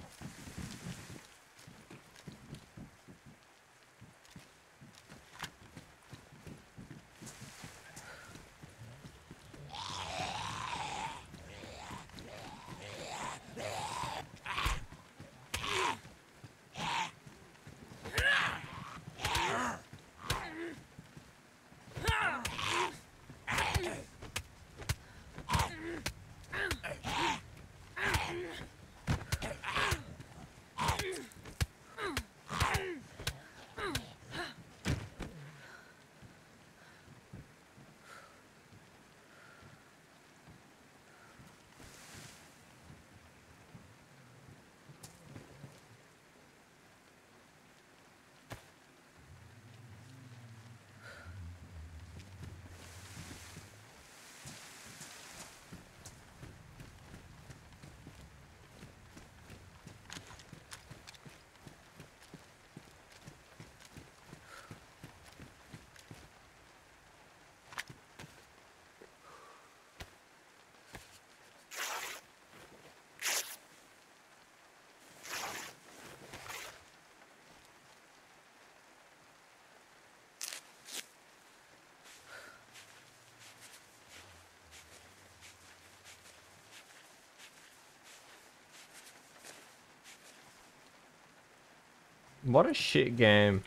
A: What a shit game.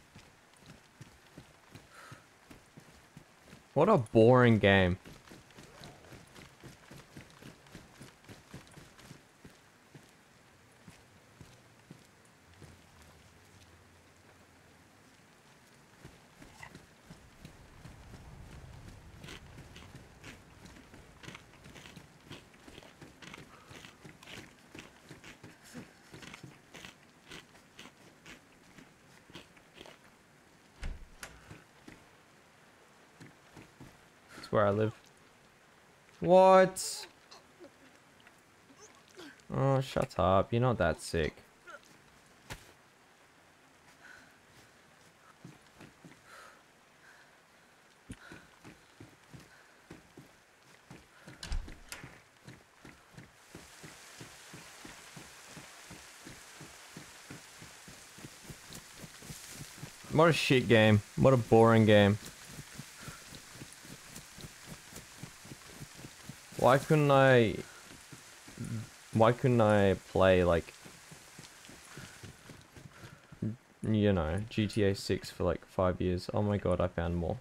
A: What a boring game. Where I live. What? Oh, shut up. You're not that sick. What a shit game. What a boring game. Why couldn't I... Why couldn't I play, like... You know, G T A six for like five years? Oh my god, I found more.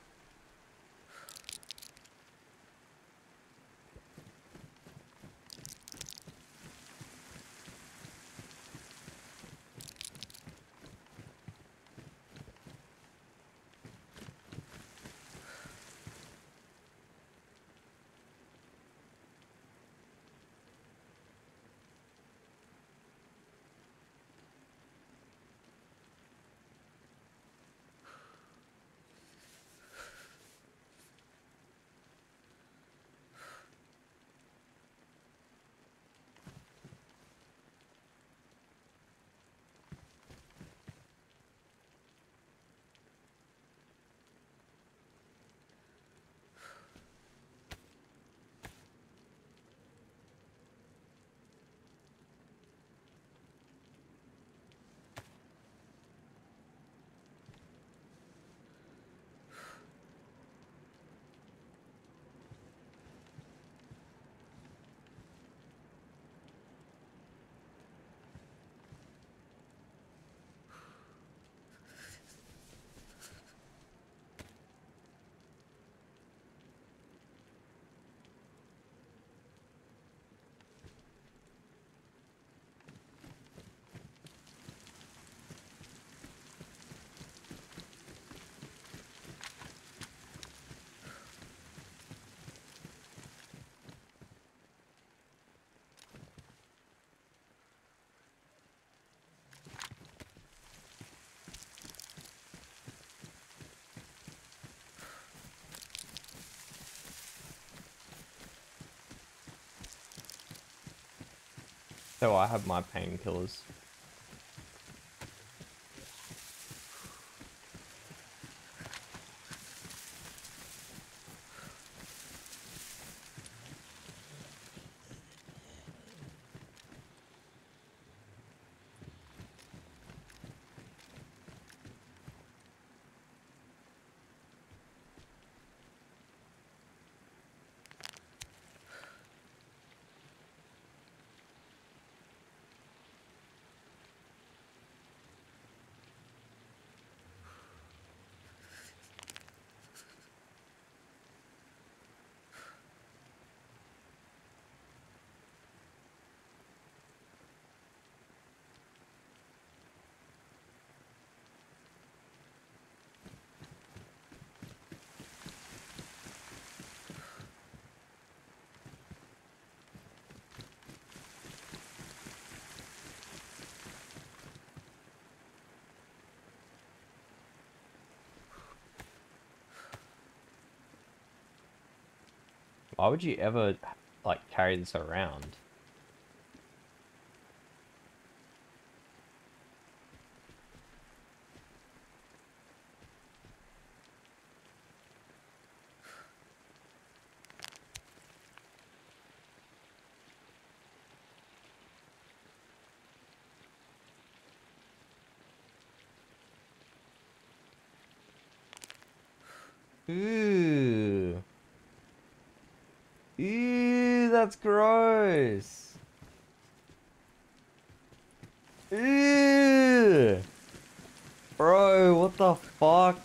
A: tell I have my painkillers. Why would you ever, like, carry this around? Ooh. Ew, that's gross. Ew. Bro, what the fuck?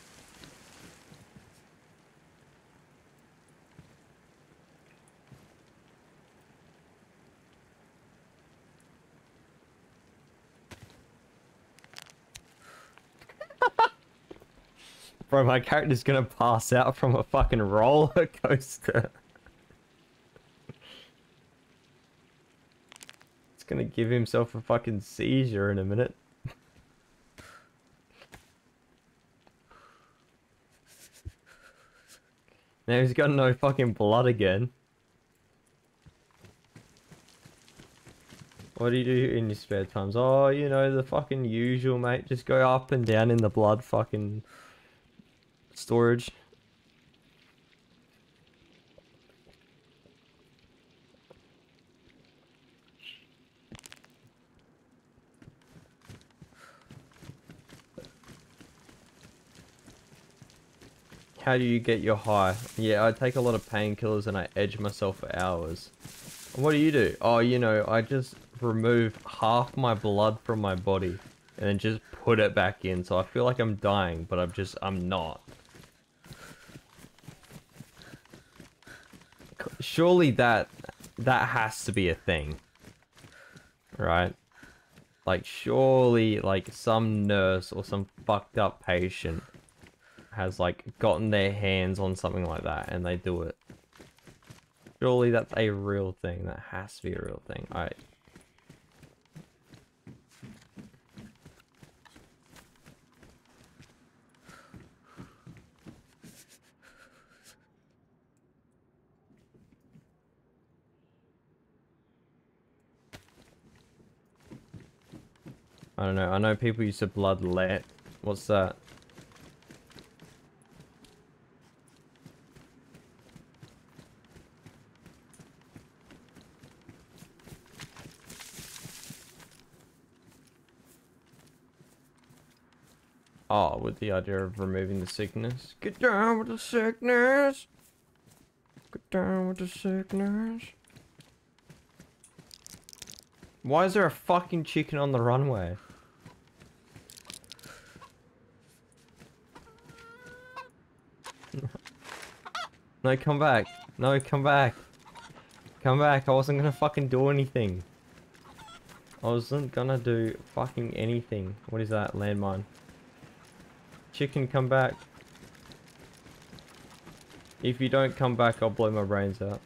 A: Bro, my character's gonna pass out from a fucking roller coaster. Gonna give himself a fucking seizure in a minute. Now he's got no fucking blood again. What do you do in your spare times? Oh, you know, the fucking usual, mate. Just go up and down in the blood fucking storage. How do you get your high? Yeah, I take a lot of painkillers and I edge myself for hours. And what do you do? Oh, you know, I just remove half my blood from my body and then just put it back in. So I feel like I'm dying, but I'm just, I'm not. Surely that, that has to be a thing. Right? Like, surely, like, some nurse or some fucked up patient has like gotten their hands on something like that and they do it. Surely that's a real thing. That has to be a real thing. Alright. I don't know. I know people used to bloodlet. What's that? Oh, with the idea of removing the sickness. Get down with the sickness. Get down with the sickness. Why is there a fucking chicken on the runway? No, come back. No, come back. Come back. I wasn't gonna fucking do anything. I wasn't gonna do fucking anything. What is that? Landmine. Chicken, come back. If you don't come back, I'll blow my brains out.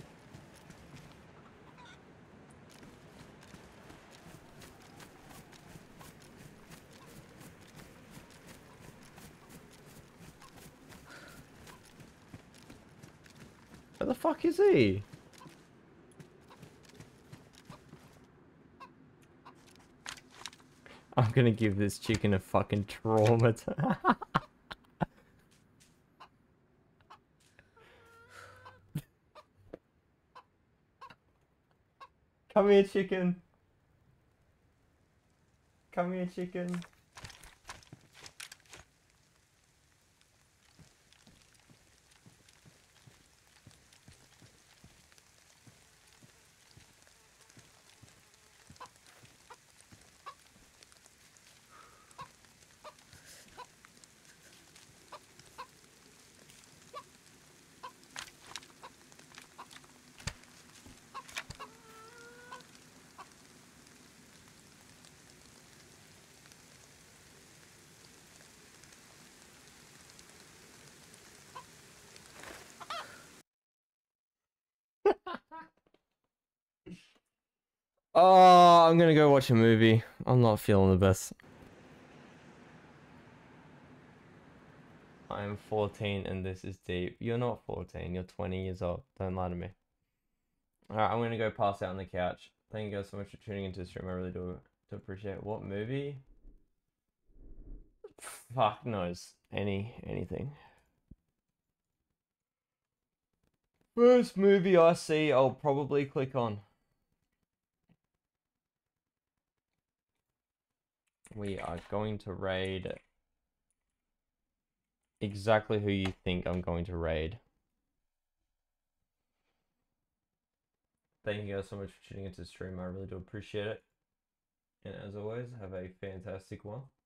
A: Where the fuck is he? I'm gonna give this chicken a fucking trauma. Come here, chicken. Come here, chicken. Oh, I'm gonna go watch a movie. I'm not feeling the best. I'm fourteen and this is deep. You're not fourteen, you're twenty years old. Don't lie to me. Alright, I'm gonna go pass out on the couch. Thank you guys so much for tuning into the stream. I really do, do appreciate it. What movie? Fuck knows. Any, anything. First movie I see, I'll probably click on. We are going to raid exactly who you think I'm going to raid. Thank you guys so much for tuning into the stream. I really do appreciate it. And as always, have a fantastic one.